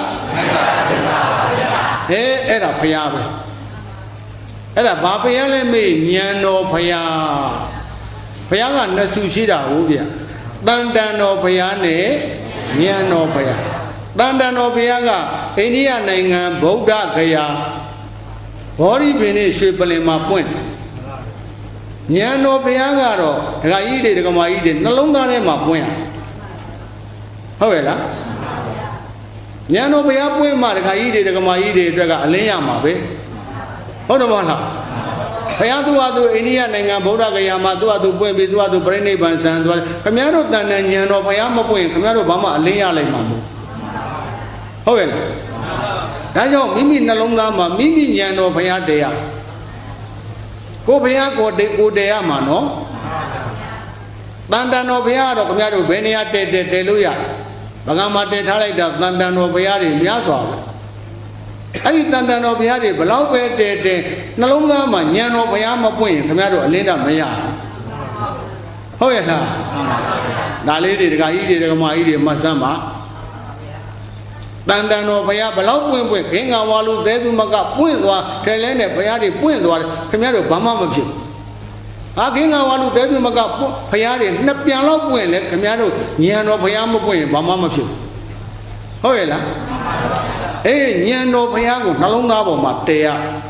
အဲအဲ့ဒါဘုရားပဲအဲ့ဒါဘာဘုရားလဲမေးဉာဏ်တော်ဘုရားဘုရားကနှစ်ဆူရှိတာဟုတ်ဗျတန်တန်တော်ဘုရားနဲ့ဉာဏ်တော်ဘုရားတန်တန်တော်ဘုရားကအိန္ဒိယနိုင်ငံဗုဒ္ဓဂယာဘောဓိပင်နဲ့ရွှေပလင်မှာပွင့်ဉာဏ်တော်ဘုရားကတော့ဒကာကြီးတွေဒကာမကြီးတွေနှလုံးသားထဲမှာပွင့်ဟုတ်ရဲ့လားဉာဏ်တော်ဘုရားပွင့်မှဒကာကြီးတွေဒကာမကြီးတွေအတွက်ကအလင်းရမှာပဲဟုတ်တယ်မဟုတ်လားဘုရားသူ့ဟာသူအိန္ဒိယနိုင်ငံဗုဒ္ဓဂယာမှာသူ့ဟာသူပွင့်ပြီးသူ့ဟာသူပြိဋိဘံဆံသွားတယ်ခမည်းတော်တန်တန်ဉာဏ်တော်ဘုရားမပွင့်ခမည်းတော်ဘာမှအလင်းရလိုက်မှာမဟုတ်ဟုတ်ရဲ့လားဒါကြောင့်မိမိနှလုံးသားမှာမိမိဉာဏ်တော်ဘုရားတရားကိုဘုရားကိုကိုတရားမှာနော်တန်တန်တော်ဘုရားတော့ခမည်းတော်ဘယ်နေရာတဲတဲတဲလို့ရဗကံမှာတဲထားလိုက်တာတန်တန်တော်ဘုရားတွေများစွာပဲ Ari tanda no biari belau bete de nalonga ma nyano bayama point kemado alinda maya. Oh ya lah. Dali di dekat ini dekat mai di masama. Tanda no baya belau point point kenga walu dedu maka point dua kelene bayari point dua kemado bama macam. Ah kenga walu dedu maka bayari napian lau point le kemado nyano bayama point bama macam. Oh ya lah. Eh nyano bayago nalonga bo mateya.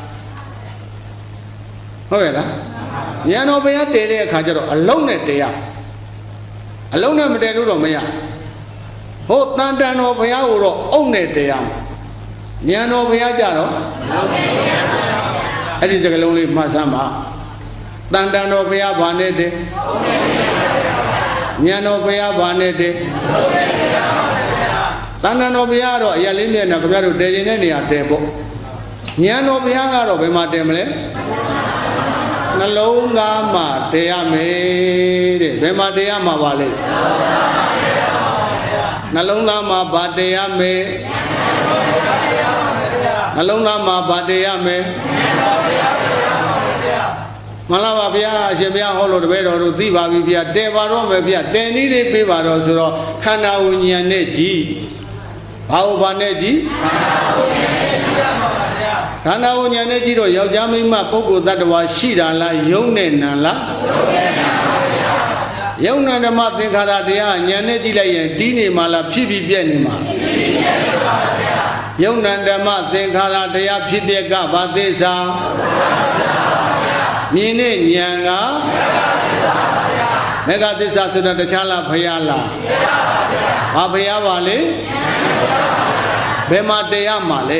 Oh ya lah. Nyano bayar tere kajaro alone ne teya. Alone ne mete lu do maya. Ho tanda no bayago ro on ne teya. Nyano bayar jaro. Adi jagalong le masama. Tanda no bayar bane de. Nyano bayar bane de. Tanda no biaro ayali me na kemado de yin ne ya de bo nyan no bia ga ro be ma de mle nalong nga ma de ya me de be ma de ya ma ba le nalong nga ma ba de ya me nalong nga ma ba de ya me mala ba bia aရှင်ဘုရားဟောလို့တပည့်တော်တို့သိပါပြီဗျာတဲပါတော့မယ်ဗျာတဲနည်းလေးပေးပါတော့ဆိုတော့ခန္ဓာဝိညာဉ်နဲ့ကြည်ဘာဝဘာနဲ့ကြည်ခန္ဓာဝိညာဉ်နဲ့ကြည်တော့ယောက်ျားမိန်းမပုဂ္ဂိုလ်တ attva ရှိတာလားယုံနဲ့နံလားယုံနဲ့ဓမ္မသင်္ခါရတရားဉာဏ်နဲ့ကြည့်လိုက်ရင်တီးနေမှာလားဖြစ်ပြီးပြည့်နေမှာယုံနဲ့ဓမ္မသင်္ခါရတရားဖြစ်ပြက်ကဘာသစ္စာမြင်နဲ့ဉာဏ်ကမေဃသစ္စာဆိုတာတခြားလားဖယားလားဘာဖယားပါလဲဘယ်မှာတရားမှာလဲ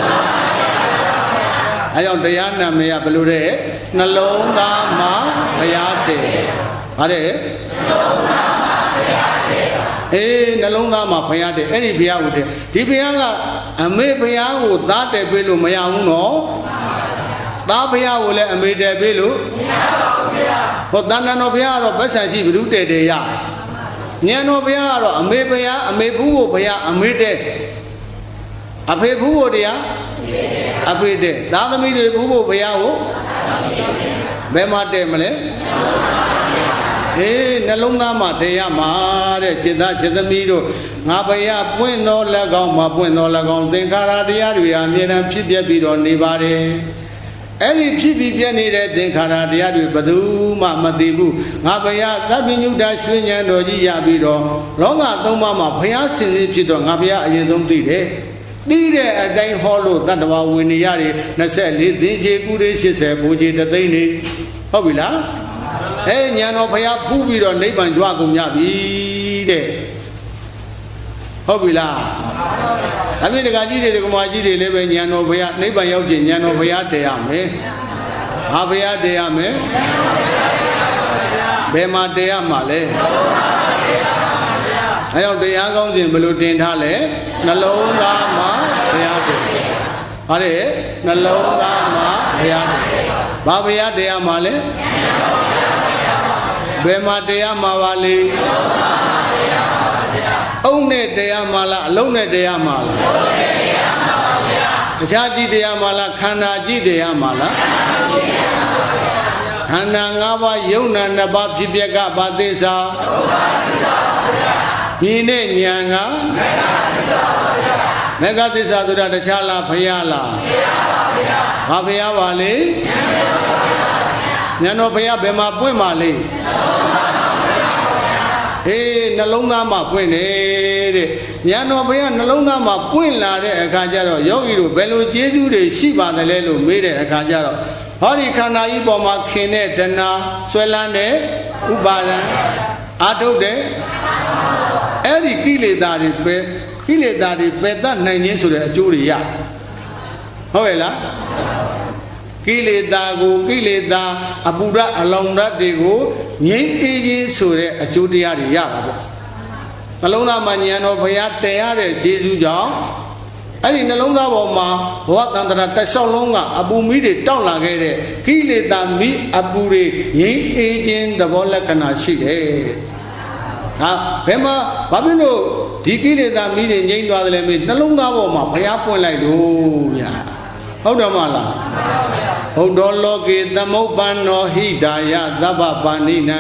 အဲကြောင့်တရားနာမည်ကဘယ်လိုလဲနှလုံးသားမှာဖယားတယ်ဗါတဲ့နှလုံးသားမှာဖယားတယ်အေးနှလုံးသားမှာဖယားတယ်အဲ့ဒီဖယားကိုတယ်ဒီဖယားကအမေဖယားကိုသားတယ်ပေးလို့မရဘူးနော်သားဖယားကိုလည်းအမေတယ်ပေးလို့မရပါဘူးဗျာဟောတဏ္ဍာတော်ဖယားကတော့ဗက်ဆန်ရှိဘ누구တယ်တယ်ရဉာဏ်တော်ဖယားကတော့အမေဖယားအမေဖူးကိုဖယားအမေတယ်အဖေဖူးကိုတရားအဖေတဲ့သာသမီတွေဖူးဖို့ဘုရားကိုဘယ်မှာတဲ့မလဲအေးနှလုံးသားမှာတရားမှာတဲ့จิตသားจิตသမီးတို့ငါဘုရားပွင့်တော်လက်ကောင်းမှာပွင့်တော်လက်ကောင်းသင်္ခါရတရားတွေဟာအမြဲတမ်းဖြစ်ပြပြီးတော့နေပါတယ်အဲ့ဒီဖြစ်ပြီးပြနေတဲ့သင်္ခါရတရားတွေဘယ်သူမှမသိဘူးငါဘုရားသဗ္ဗညုတရွှေဉဏ်တော်ကြီးရပြီးတော့လောကသုံးပါးမှာဘုရားဆင်လေးဖြစ်တော့ငါဘုရားအရင်ဆုံးသိတယ်သိတဲ့အတိုင်းဟောလို့တတ္တဝဝိနည်းတွေနှစ်ဆယ့်လေးသင်္ချေကူတွေရှစ်ဆယ်ဘူချေတသိန်းနေဟုတ်ပြီလားအဲညာတော်ဘုရားဖူးပြီးတော့နိဗ္ဗာန်ကြွကုန်ကြပြီတဲ့ဟုတ်ပြီလားအမေတကကြီးတွေကမာကြီးတွေလည်းပဲညာတော်ဘုရားနိဗ္ဗာန်ရောက်ခြင်းညာတော်ဘုရားတည်ရမယ်ဟာဘုရားတည်ရမယ်ဘယ်မှာတည်ရမှာလဲအဲကြောင့်တရားကောင်းခြင်းဘယ်လိုတင်ထားလဲနှလုံးသားမှာဘုရားတည်ဟာတဲ့နှလုံးသားမှာဘုရားတည်ဘာဘုရားတရားမှာလဲဘယ်မှာတရားမှာပါလဲအုံနဲ့တရားမှာလားအလုံးနဲ့တရားမှာလားတခြားကြည့်တရားမှာလားခန္ဓာကြည့်တရားမှာလားခန္ဓာ၅ပါးယုံနာနှစ်ပါးဖြစ်ပျက်ကဘာသစ္စာမြင်တဲ့ဉာဏ်ကမေဃသစ္စာဆိုတာတခြားလားဖယားလားဘာဖယားပါလဲဉာဏ်တော်ဖယားဘယ်မှာပွင့်ပါလဲအေးနှလုံးသားမှာပွင့်တယ်တဲ့ဉာဏ်တော်ဘုရားနှလုံးသားမှာပွင့်လာတဲ့အခါကျတော့ယောဂီတို့ဘယ်လိုကျေးဇူးတွေရှိပါသလဲလို့မေးတဲ့အခါကျတော့ဟောဒီခန္ဓာကြီးပေါ်မှာခင်တဲ့တဏှာဆွဲလန်းတဲ့ဥပါဒံအာထုတ်တဲ့အဲ့ဒီကိလေသာတွေပဲကိလေသာတွေပယ်တတ်နိုင်ခြင်းဆိုတဲ့အကျိုးတွေရဟုတ်ရဲ့လားကိလေသာကိုကိလေသာအပူရအလောင်ဓာတ်တွေကိုငြိမ်းအေးခြင်းဆိုတဲ့အကျိုးတရားတွေရတာပေါ့နှလုံးသားမှာဉာဏ်တော်ဘုရားတည်ရတဲ့ကျေးဇူးကြောင့်အဲ့ဒီနှလုံးသားပေါ်မှာဘဝတန်တရာတစ်လျှောက်လုံးကအပူမီးတွေတောက်လာခဲ့တဲ့ကိလေသာမီးအပူတွေငြိမ်းအေးခြင်းသဘောလက္ခဏာရှိတယ်ဘယ်မှာဘာဖြစ်လို့ဒီကိလေသာမီးတွေငြိမ်းသွားတယ်လဲမေးနှလုံးသားပေါ်မှာဘုရားပွင့်လိုက်လို့ဗျာဟုတ်တယ်မလားဘုဒ္ဓလောကေသမုပ္ပန္နောဟိဒါယသဗ္ဗပါဏိနံ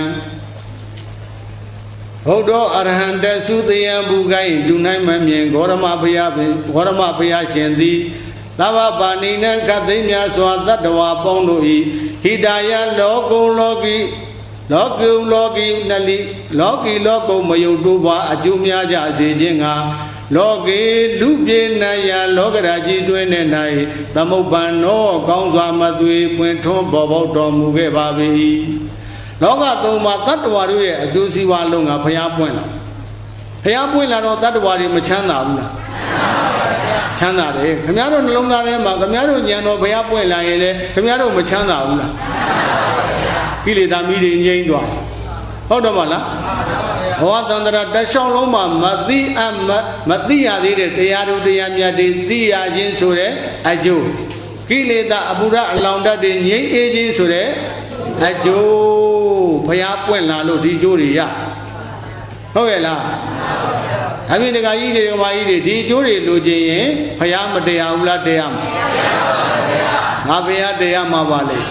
ဘုဒ္ဓအရဟံတသုတယံဘူကိုင်းလူနိုင်မမြင်ဂေါရမဘုရားဂေါရမဘုရားရှင်သည်သဗ္ဗပါဏိနံကသိမြတ်စွာတတ္တဝါပေါင်းတို့၏ဟိဒါယလောကုလောကီလောကုလောကီနလိလောကီလောကုမယုတ်တို့ဘာအကျိုးများကြစေခြင်းငါလောကေလူပြေနယလောကရာကြီးတွင်နေ၌သမုပ္ပန္နောကောင်းစွာမသွေပွင့်ထွန်းပေါ်ပေါက်တော်မူခဲ့ပါ၏လောကသုံးပါးတတ္တဝါတို့ရဲ့အကျိုးစီးပွားလုံးကဘုရားပွင့်လာဘုရားပွင့်လာတော့တတ္တဝါတွေမချမ်းသာဘူးလားချမ်းသာတယ်ခင်ဗျားတို့နှလုံးသားထဲမှာခင်ဗျားတို့ဉာဏ်တော်ဘုရားပွင့်လာရင်လေခင်ဗျားတို့မချမ်းသာဘူးလားကိလေသာမီးတွေငြိမ်းသွားဟုတ်တယ်မလားဘဝတန္တရာတရှောင်းလုံးမှာမသိအမမသိရသေးတဲ့တရားတို့တရားမြတ်တွေသိရခြင်းဆိုတဲ့အကျိုးကိလေသာအပူရအလောင်တတ်တွေငြိမ်းအေးခြင်းဆိုတဲ့အကျိုးဘုရားပွင့်လာလို့ဒီကျိုးတွေရဟုတ်ရဲ့လားအမိတကကြီးတွေမာကြီးတွေဒီကျိုးတွေလိုချင်ရင်ဘုရားမတရားဘူးလားတရားမှာငါဘုရားတရားမှာပါလေ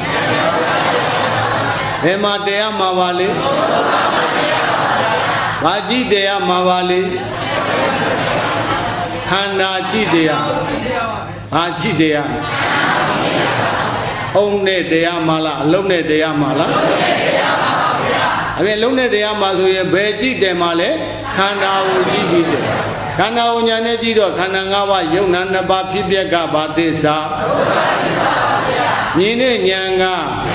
ဘယ်မှာတရားမှာပါလေဘာကြည့်တရားမှာပါလေခန္ဓာကြည့်တရားဘာကြည့်တရားအုံနဲ့တရားမှာလားအလုံးနဲ့တရားမှာလားအပြင်လုံးနဲ့တရားမှာဆိုရင်ဘယ်ကြည့်တယ်မှာလဲခန္ဓာကိုကြည့်ပြီးတယ်ခန္ဓာကိုညာနဲ့ကြည့်တော့ခန္ဓာ၅ပါးယုံနာနှစ်ပါးဖြစ်ပျက်ကဘာသစ္စာမြင်တဲ့ဉာဏ်က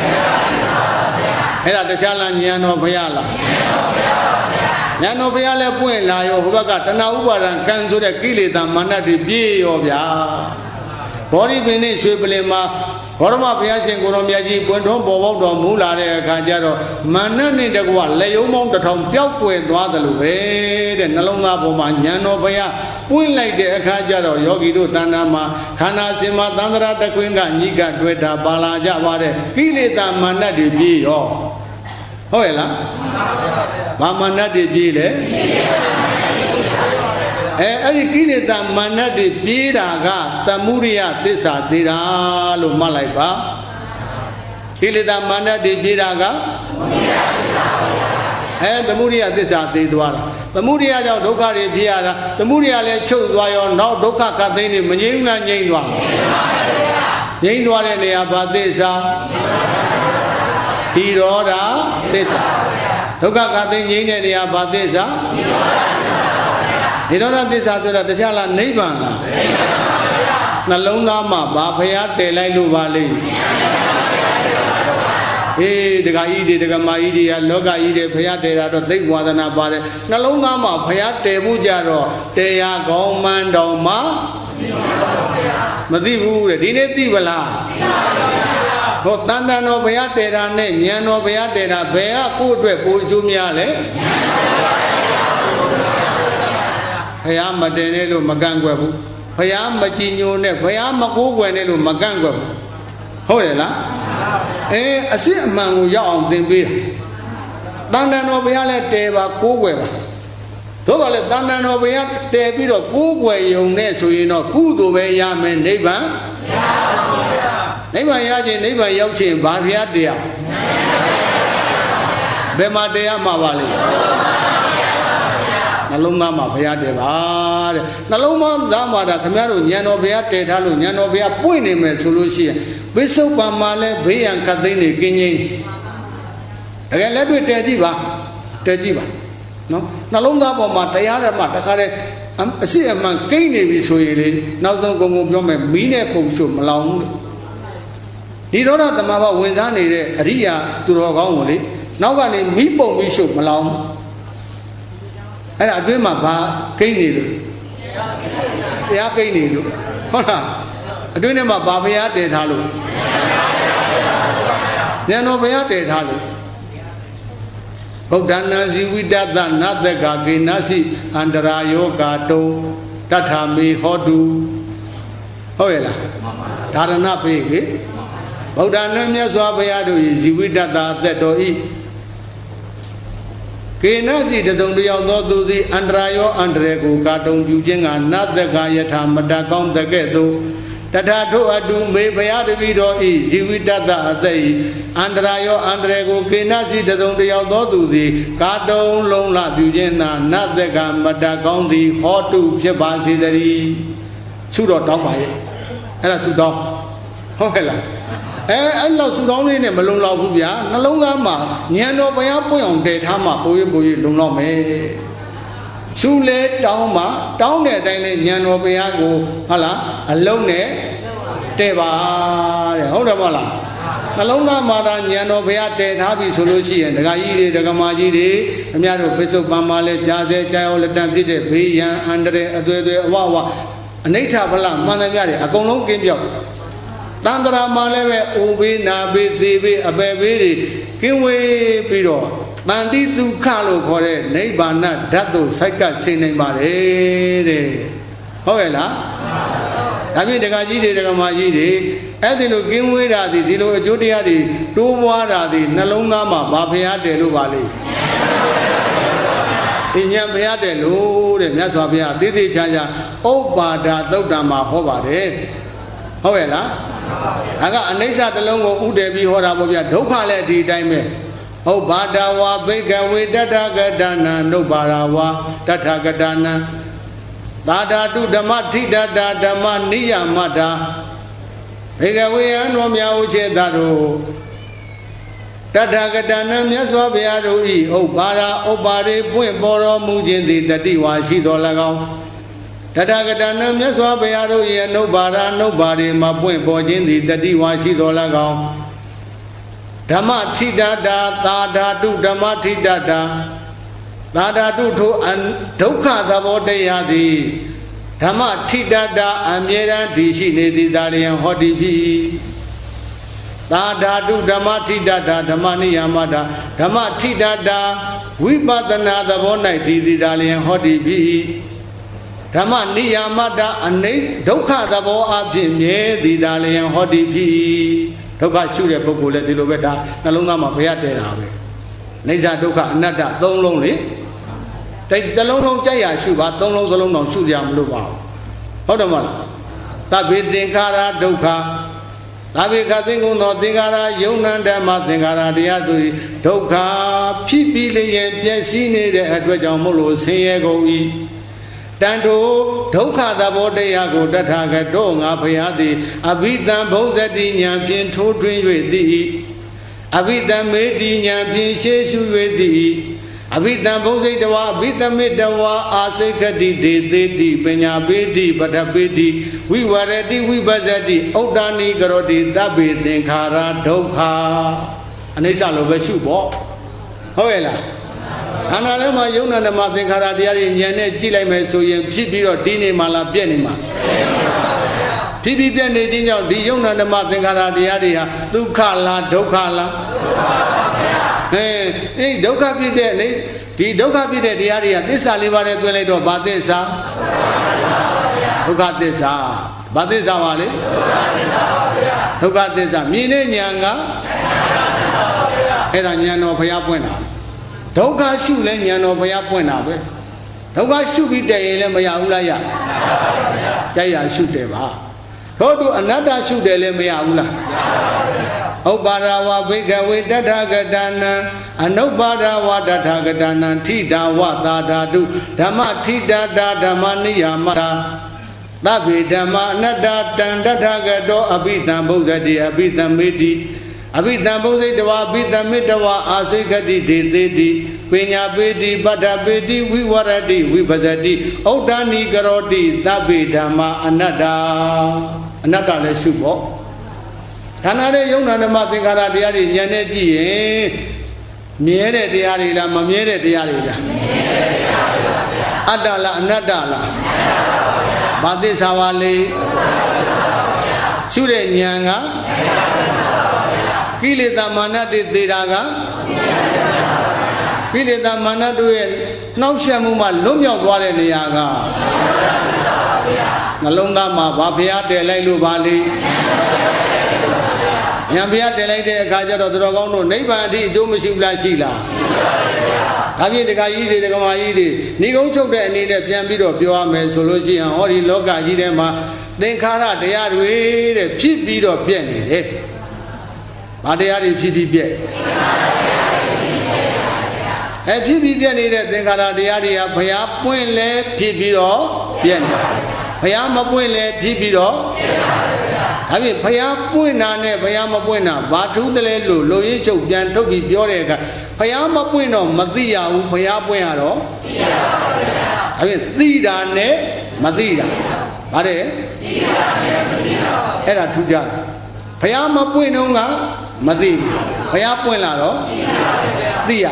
အဲ့ဒါတခြားလားဉာဏ်တော်ဘုရားလားဉာဏ်တော်ဘုရားလည်းပွင့်လာရောဟိုဘက်ကတဏှာဥပါဒံကံဆိုတဲ့ကိလေသာမာနတွေပြည့်ရောဗျာဘောဓိပင်နဲ့ရွှေပလင်မှာဂေါရမဘုရားရှင်ကိုရောမြတ်ကြီးပွင့်ထွန်းပေါ်ပေါက်တော်မူလာတဲ့အခါကျတော့မာနနဲ့တကွလက်ယုံမောင်းတစ်ထောင်ပျောက်ကွယ်သွားသလိုပဲတဲ့နှလုံးသားပေါ်မှာဉာဏ်တော်ဘုရားပွင့်လိုက်တဲ့အခါကျတော့ယောဂီတို့တဏ္ဍာမှာခန္ဓာစင်မှာသန္တရာတခွင်းကညိကတွေ့တာပါလာကြပါတဲ့ကိလေသာမာနတွေပြည့်ရောဟုတ်ရဲ့လားဘာမာနတွေပြည့်လဲအဲအဲ့ဒီကိလေသာမာနတွေပြေးတာကသမုဒိယသစ္စာသေးတာလို့မှတ်လိုက်ပါကိလေသာမာနတွေပြေးတာကအဲသမုဒိယသစ္စာသေးသွားတာသမုဒိယကြောင့်ဒုက္ခတွေပြေးရတာသမုဒိယလည်းချုပ်သွားရောနောက်ဒုက္ခကသိန်းတွေမငြိမ်းလားငြိမ်းသွားငြိမ်းသွားတဲ့နေရာဘာသစ္စာဒီရောဓသစ္စာဒုက္ခကသိန်းငြိမ်းတဲ့နေရာဘာသစ္စာနိရောဓသစ္စာဆိုတာတခြားလားနိဗ္ဗာန်လားနှလုံးသားမှာဘာဖျားတည်လိုက်လို့ပါလိမ့်အေးဒကာကြီးတွေဒကာမကြီးတွေကလောကကြီးတွေဖျားတည်တာတော့သိဝါဒနာပါတယ်နှလုံးသားမှာဖျားတည်ဖို့ကြတော့တရားကောင်းမှန်တော်မှာမသိဘူးတဲ့ဒီနေ့သိပလားဟောတန်တန်တော်ဘုရားတည်တာနဲ့ဉာဏ်တော်ဘုရားတည်တာဘယ်ကကိုယ့်အတွက်ပိုအကျိုးများလဲဘုရားမတည်နဲ့လို့မကန့်ကွက်ဘူးဘုရားမကြည်ညိုနဲ့ဘုရားမကိုးကွယ်နဲ့လို့မကန့်ကွက်ဘူးဟုတ်တယ်လားအဲအစစ်အမှန်ကိုရောက်အောင်သင်ပေးတာတန်တန်တော်ဘုရားလည်းတည်ပါကိုးကွယ်ပါတို့ကလည်းတန်တန်တော်ဘုရားတည်ပြီးတော့ကိုးကွယ်ယုံနဲ့ဆိုရင်တော့ကုသိုလ်ပဲရမယ်နိဗ္ဗာန်နိဗ္ဗာန်ရခြင်းနိဗ္ဗာန်ရောက်ခြင်းဘာဘုရားတရားဘယ်မှာတရားမှာပါလဲနှလုံးသားမှာဘုရားတည်ပါတဲ့နှလုံးသားမှာဒါခင်ဗျားတို့ဉာဏ်တော်ဘုရားတည်ထားလို့ဉာဏ်တော်ဘုရားပွင့်နေမယ်ဆိုလို့ရှိရင်ဝိသုပ္ပန်မှာလဲဘေးရန်ခတ်သိမ်းနေကင်းငြိမ်းတကယ်လက်တွေ့တည်ကြည့်ပါတည်ကြည့်ပါနော်နှလုံးသားပေါ်မှာတရားဓမ္မတခါတည်းအစစ်အမှန်ကိန်းနေပြီဆိုရင်လေနောက်ဆုံးကုန်ကုန်ပြောမယ်မီးနဲ့ပုံရှုမလောင်ဘူးဒီတော့တမဘာဝင်စားနေတဲ့အရိယာသူတော်ကောင်းကိုလေနောက်ကနေမီးပုံပြီးရှုမလောင်အဲ့ဒါအတွင်းမှာဘာကိန်းနေလို့တရားကိန်းနေလို့ဟုတ်လားအတွင်းထဲမှာဘာဘုရားတည်ထားလို့ဉာဏ်တော်ဘုရားတည်ထားလို့ဗုဒ္ဓနာဇီဝိတသနတ္တကကေနစီအန္တရာယောဂါတုံတထာမေဟောတုဟုတ်ရဲ့လားဒါရဏပေးလေဗုဒ္ဓနာမြတ်စွာဘုရားတို့၏ဇီဝိတ္တအသက်တော်ဤ Kenasi datang dia untuk tu di andrayo andreku kadung bujingan nada gaya thamada kaum tegetu tadatu adu me bayar video i jiwidata adai andrayo andreku kenasi datang dia untuk tu di kadung long la bujingan nada gaya mada kaum di hotu sebasi dari sudah tahu baik, ada sudah, oke lah. Eh, Allah sudah ni ni belum lalu biar, kalau lama, ni anu banyak pun yang terhama, boleh boleh belum lama. Sulit tahu mah, tahu ni dah ni ni anu banyak go, hala, Allah ni tebal, apa malah. Kalau lama dah ni anu banyak terhabi solusi, dengan ini dengan maji ni, kami ada besok pamale jazz jaya oleh dan tidak biar andre adu adu wah wah, ni tak pernah mana ni ada, aku long kenjau. Tandra maleve ubi nabi dibi abebiri kiwe piro mandi tu kalau kore nei bana datu saika sini mare de, oke lah. Kami dengan jadi dengan maji de, eh dulu kiwe radi dulu jodi adi tuwa radi nalung nama bapia de lu bali. Inya bapia de lu de, miaswa bapia titi caja, oh pada tau dama ho bade, oke lah. Agak anisa telung udah bihora bobia dukha le di time oh badawa begawe dadagadana no barawa dadagadana dada tu dhamma thidada dhamma niyamada begawe anu mya uche daro dadagadana myaswa byaru I oh bara oh bare puin poro mu chin ti tati wa shi tho lagaw Tadagata myaswa bayaro ye no bara no bari ma puin po chin ti tati wa shi tho lagaw Dhamma thidada tadatu dhamma thidada tadatu tho an dukha thabo taya ti Dhamma thidada amyeran di shi ne ti tariyan hoti pi tadatu dhamma thidada dhamma niyamada dhamma thidada vipassana thabo nai ti ti tariyan hoti pi Dhamma niyamada anai dukha thabo aphin mye ti tariyan hoti pi Dukha shu de puggol le di lo be da nalong thama baya te da be Nisa dukha anatta three long le tai talong long jai ya shu ba three long salong taw shu jaya ma lo baဟုတ်တယ်မလားTabbe thingkhara dukha Tabbe kha thingkung tho thingkhara yaunan dhamma thingkharaတရားဆိုဒုက္ခဖြစ်ပြီးလျက်ပျက်စီးနေတဲ့အတွက်ကြောင့်မို့လို့ဆင်းရဲကုန်၏တန်ထိုဒုက္ခသဘောတရားကိုတထာဂတောငါဖျားသည်အဘိဓမ္မဘုဇ္ဇတိဉာဏ်ဖြင့်ထိုးထွင်း၍သည်အဘိဓမ္မေတိဉာဏ်ဖြင့်ရှေ့ရှု၍သည်အဘိဓမ္မဘုဇ္ဇိတဝါအဘိဓမ္မေတဝါအာစိခတိဒေသေတိပညာပေတိပထပေတိဝိဝရတိဝိပဇ္ဇတိဩဒ္ဒနိကရောတိတဗ္ဗေသင်္ခါရဒုက္ခအနိစ္စလိုပဲရှုပေါ့ဟုတ်ရဲ့လားခန္ဓာထဲမှာယုံနာဓမ္မသင်္ခါရတရားတွေဉာဏ်နဲ့ကြည့်လိုက်မယ်ဆိုရင်ဖြစ်ပြီးတော့ဒီနေမှာလားပြည့်နေမှာဖြစ်ပြီးပြည့်နေခြင်းကြောင့်ဒီယုံနာဓမ္မသင်္ခါရတရားတွေဟာဒုက္ခလားဒုက္ခလားအဲအဲ့ဒုက္ခဖြစ်တဲ့လေဒီဒုက္ခဖြစ်တဲ့တရားတွေကသစ္စာလေးပါးနဲ့တွင်လိုက်တော့ဘာသစ္စာဒုက္ခသစ္စာဘာသစ္စာပါလဲဒုက္ခသစ္စာမြင်တဲ့ဉာဏ်ကအဲ့ဒါဉာဏ်တော်ဘုရားပွင့်တာဒုက္ခရှုလဲဉာဏ်တော်ဘုရားပွင့်တာပဲဒုက္ခရှုပြီးတည်ရင်လည်းမရဘူးလားရကြိုက်ရရှုတယ်ပါထို့သူအနတ္တရှုတယ်လည်းမရဘူးလားဥပ္ပါဒဝဘိကဝေတထာဂတနံအနုပ္ပါဒဝတထာဂတနံထိတာဝသာဓာတုဓမ္မထိတာတာဓမ္မနိယမတာသဗ္ဗေဓမ္မအနတ္တတံတထာဂတောအဘိဓမ္မဘုဇ္ဇတိအဘိဓမ္မေတိအဘိဓမ္မဘုဇ္ဇိတဝါအဘိဓမ္မေတဝါအာစိခတိဒေသေတိပညာပေတိပတ္ထပေတိဝိဝရတိဝိပဇ္ဇတိဩဒ္ဒနိကရောတိသဗ္ဗေဓမ္မအနတ္တအနတ္တလည်းရှုဖို့ခန္ဓာရဲ့ယုံနာဓမ္မသင်္ခါရတရားတွေဉာဏ်နဲ့ကြည့်ရင်မြဲတဲ့တရားတွေလားမမြဲတဲ့တရားတွေလားမြဲတဲ့တရားတွေပါဗျာအတ္တလားအနတ္တလားဘာသစ္စာပါလဲရှုတဲ့ဉာဏ်ကကိလေသာမာနတွေသေတာကကိလေသာမာနတို့ရဲ့နှောက်ယှက်မှုမှလွတ်မြောက်သွားတဲ့နေရာကနှလုံးသားမှာဘာဘုရားတည်လိုက်လို့ပါလေဉာဏ်ဘုရားတည်လိုက်တဲ့အခါကျတော့သူတော်ကောင်းတို့နိဗ္ဗာန်အထိအကျိုးမရှိဘူးလားရှိလားအပြည့်တခါကြီးတွေတက္ကမကြီးတွေဏိကုံးချုပ်တဲ့အနေနဲ့ပြန်ပြီးတော့ပြောရမယ်ဆိုလို့ရှိရင်ဟောဒီလောကကြီးထဲမှာသင်္ခါရတရားတွေတဲ့ဖြစ်ပြီးတော့ပြည့်နေတယ်။ဘာတရားတွေဖြစ်ပြီးပြည့်အဲဖြစ်ပြီးပြည့်နေတဲ့သင်္ခါရတရားတွေကဘုရားပွင့်လဲဖြစ်ပြီးတော့ပြည့်နေဘုရားမပွင့်လဲဖြစ်ပြီးတော့အဲ့ဒီဘုရားပွင့်တာနဲ့ဘုရားမပွင့်တာဘာထူးတယ်လဲလို့လူရင်းချုပ်ပြန်ထုတ်ပြီးပြောတဲ့အခါဘုရားမပွင့်တော့မသိရဘူးဘုရားပွင့်ရတော့သိရပါဘူးဗျာအဲ့ဒီသိတာနဲ့မသိတာဗါတဲ့သိတာနဲ့မသိတာအဲ့ဒါထူးကြတယ်ဘုရားမပွင့်တော့ကမသိဘူးဘုရားပွင့်လာတော့သိရ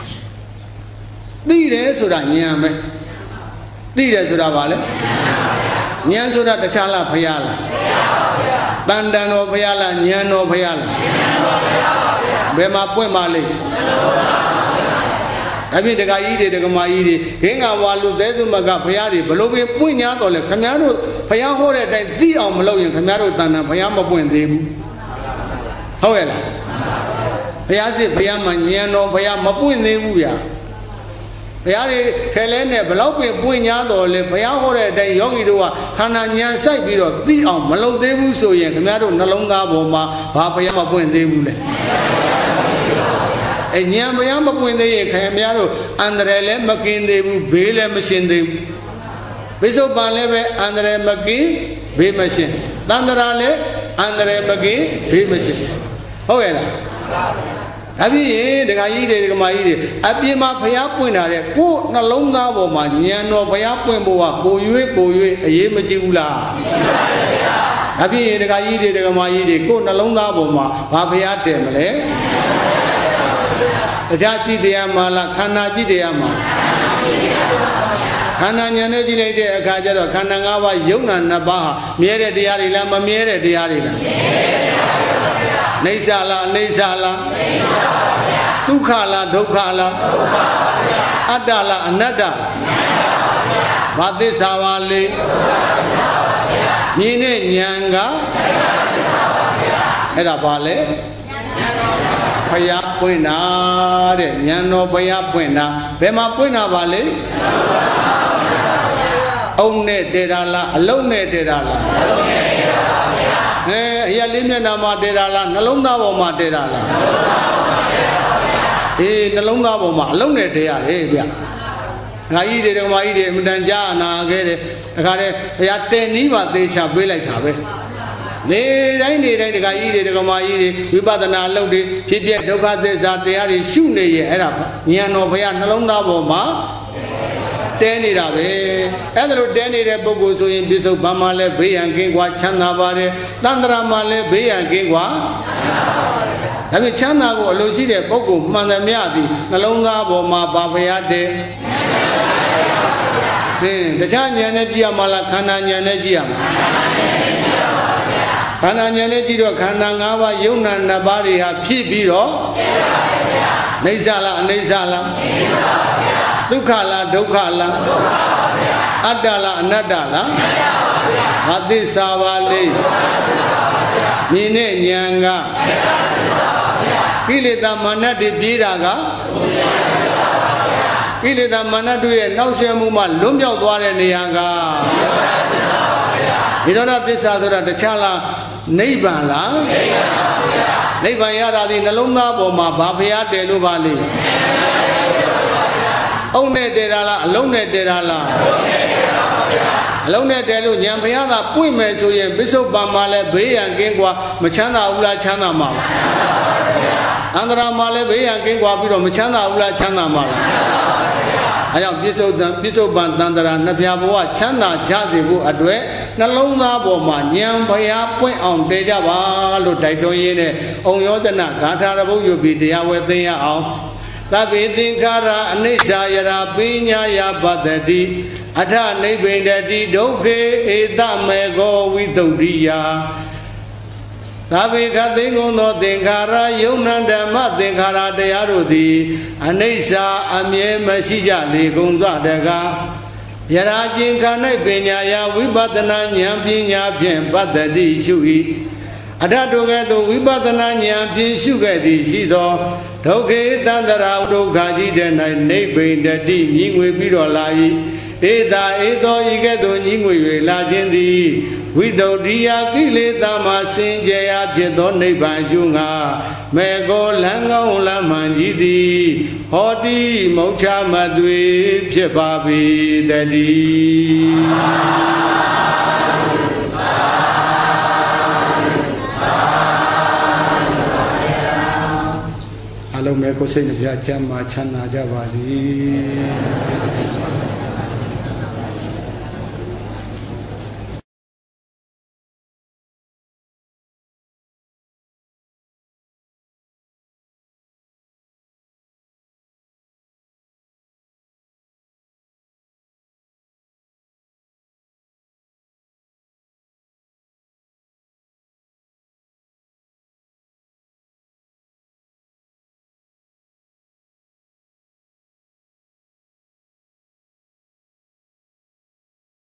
သိတယ်ဆိုတာဉာဏ်ပဲသိတယ်ဆိုတာဘာလဲဉာဏ်ဆိုတာတခြားလားဘုရားလားတန်တန်တော်ဘုရားလားဉာဏ်တော်ဘုရားလားဘယ်မှာပွင့်ပါလိမ့်အပြည့်တက္ကကြီးတွေတက္ကမကြီးတွေဟင်းကဝါလူသေးသူမကဘုရားတွေဘလို့ပင်ပွင့်ညာတော်လဲခမည်းတော်ဘုရားဟောတဲ့အတိုင်းသိအောင်မလုပ်ရင်ခမည်းတော်တန်တန်ဘုရားမပွင့်သေးဘူးဟုတ်ရဲ့လားဘုရားစစ်ဘုရားမှာဉာဏ်တော်ဘုရားမပွင့်သေးဘူးဗျာဘုရားတွေထဲလဲနဲ့ဘလောက်ပင်ပွင့်ညာတော်လဲဘုရားဟောတဲ့အတိုင်းယောဂီတို့ကခန္ဓာဉာဏ်စိုက်ပြီးတော့သိအောင်မလုပ်သေးဘူးဆိုရင်ခင်ဗျားတို့နှလုံးသားပေါ်မှာဘာဘုရားမပွင့်သေးဘူးလဲအဉာဏ်ဘုရားမပွင့်သေးရင်ခင်ဗျားတို့အန္တရာယ်လည်းမကင်းသေးဘူးဘေးလည်းမရှင်းသေးဘူးပိဿုပန်လည်းပဲအန္တရာယ်မကင်းဘေးမရှင်းတန္တရာလည်းအန္တရာယ်မကင်းဘေးမရှင်းဟုတ်ရဲ့လားအပြည့်တခါကြီးတွေတခါမကြီးတွေအပြည့်မှာဘုရားပွင့်တာတဲ့ကိုယ်နှလုံးသားပေါ်မှာဉာဏ်တော်ဘုရားပွင့်ဖို့ကပို၍ပို၍အရေးမကြီးဘူးလားအပြည့်တခါကြီးတွေတခါမကြီးတွေကိုယ်နှလုံးသားပေါ်မှာဘာဘုရားတည်မလဲတရားကြည့်တရားမှာလားခန္ဓာကြည့်တရားမှာခန္ဓာဉာဏ်နဲ့ကြည့်လိုက်တဲ့အခါကျတော့ခန္ဓာ၅ပါးယုံနာနှစ်ပါးဟာမြဲတဲ့တရားတွေလားမမြဲတဲ့တရားတွေလားနေဆာလားအနေဆာလားဒုက္ခလားဒုက္ခလားအတ္တလားအနတ္တဘာသစ္စာပါလဲမြင်တဲ့ဉာဏ်ကအဲ့ဒါဘာလဲဘုရားပွင့်တာတဲ့ဉာဏ်တော်ဘုရားပွင့်တာဘယ်မှာပွင့်တာပါလဲအုံနဲ့တည်တာလားအလုံးနဲ့တည်တာလားအလုံးနဲ့တည်တာပါဗျာအဲအရာလေးမျက်နှာမှာတည်တာလားနှလုံးသားပေါ်မှာတည်တာလားနှလုံးသားပေါ်မှာတည်တာပါဗျာအေးနှလုံးသားပေါ်မှာအလုံးနဲ့တည်ရတယ်ဗျာငါကြီးတွေဓမ္မကြီးတွေအမတန်ကြာနာခဲ့တယ်ဒါကြတဲ့ဘုရားတည်နီးပါသေချာပေးလိုက်တာပဲနေတိုင်းနေတိုင်းဒကာကြီးတွေဒကာမကြီးတွေဝိပဿနာအလုပ်တွေဖြစ်ပြဒုက္ခသစ္စာတရားတွေရှုနေရဲ့အဲ့ဒါဉာဏ်တော်ဘုရားနှလုံးသားပေါ်မှာတဲနေတာပဲအဲ့ဒါလိုတဲနေတဲ့ပုဂ္ဂိုလ်ဆိုရင်ပြစ္ဆုတ်ဘာမှလည်းဘေးရန်ကင်းကွာချမ်းသာပါတယ်တန္တရာမှလည်းဘေးရန်ကင်းကွာဒါပေမဲ့ချမ်းသာကိုအလိုရှိတဲ့ပုဂ္ဂိုလ်မှန်သမျှသည်နှလုံးသားပေါ်မှာဘာဘုရားတဲဟင်းတခြားဉာဏ်နဲ့ကြည့်ရမှာလားခန္ဓာဉာဏ်နဲ့ကြည့်ရမှာခန္ဓာဉာဏ်နဲ့ကြည့်တော့ခန္ဓာ၅ပါးယုံနာနှစ်ပါးတွေဟာဖြစ်ပြီးတော့နေဆာလားအနေဆာလားဒုက္ခလားဒုက္ခလားအတ္တလားအနတ္တလားဘာသစ္စာပါလဲမြင်တဲ့ဉာဏ်ကကိလေသာမာနတွေပြေးတာကကိလေသာမာနတွေရဲ့နောက်ဆက်မှုမှလွတ်မြောက်သွားတဲ့နေရာကဒီတော့သစ္စာဆိုတာတခြားလားနိဗ္ဗာန်လားနိဗ္ဗာန်ရတာဒီနှလုံးသားပေါ်မှာဘာဘုရားတည်လို့ပါလဲအုံနဲ့တည်တာလားအလုံးနဲ့တည်တာလားအလုံးနဲ့တည်လို့ဉာဏ်ဘုရားသာပွင့်မယ်ဆိုရင်ပိဿုပန်မှာလည်းဘေးရန်ကင်းကွာမချမ်းသာဘူးလားချမ်းသာမှာလားအန္တရာမှာလည်းဘေးရန်ကင်းကွာပြီးတော့မချမ်းသာဘူးလားချမ်းသာမှာလားအဲကြောင့်ပြစ္ဆုတ်တံပြစ္ဆုတ်ပန်တန္တရာနှစ်ပြားဘဝချမ်းသာကြစေဖို့အတွက်နှလုံးသားပေါ်မှာဉာဏ်ဘုရားပွင့်အောင်တည်ကြပါလို့တိုက်တွန်းရင်းနဲ့ဩယောဇနဂါထာရဘုတ်ယူပြီးတရားဝဲသိရအောင်သဗ္ဗေသင်္ခါရအနိစ္စယရာပညာယပတ္တိအထနိဗ္ဗိန္ဒတိဒုက္ခေဧတမေကောဝိတုဒ္ဓိယသဗ္ဗေခသိငုံသောသင်္ခါရယုံနံဓမ္မသင်္ခါရတရားတို့သည်အနိစ္စအမြဲမရှိကြလေကုန်သောတကားယရာချင်းခန္ဓာပညာယဝိပဿနာဉာဏ်ပညာဖြင့်ပတ္တိရှု၏အထတို့ကဲ့သို့ဝိပဿနာဉာဏ်ဖြင့်ရှုခဲ့သည်ရှိသောဒုက္ခေတန္တရာဒုက္ခကြီးတဲ့၌နိဗ္ဗိန္ဒတိညီငွေပြီးတော့လာ၏ဧတာဧသောဤကဲ့သို့ညီငွေ၍လာခြင်းသည်ဝိတုဒ္ဓိယကိလေသာမှစင်ကြယ်ရာဖြစ်သောနိဗ္ဗာန်ကျုငါမေကောလံကောင်းလမ်းမှန်ကြီးသည်ဟောတိမုတ်ချမသွေဖြစ်ပါပေတည်းအလုံးမဲ့ကိုစိတ်နှပြချမ်းသာချမ်းသာကြပါစေ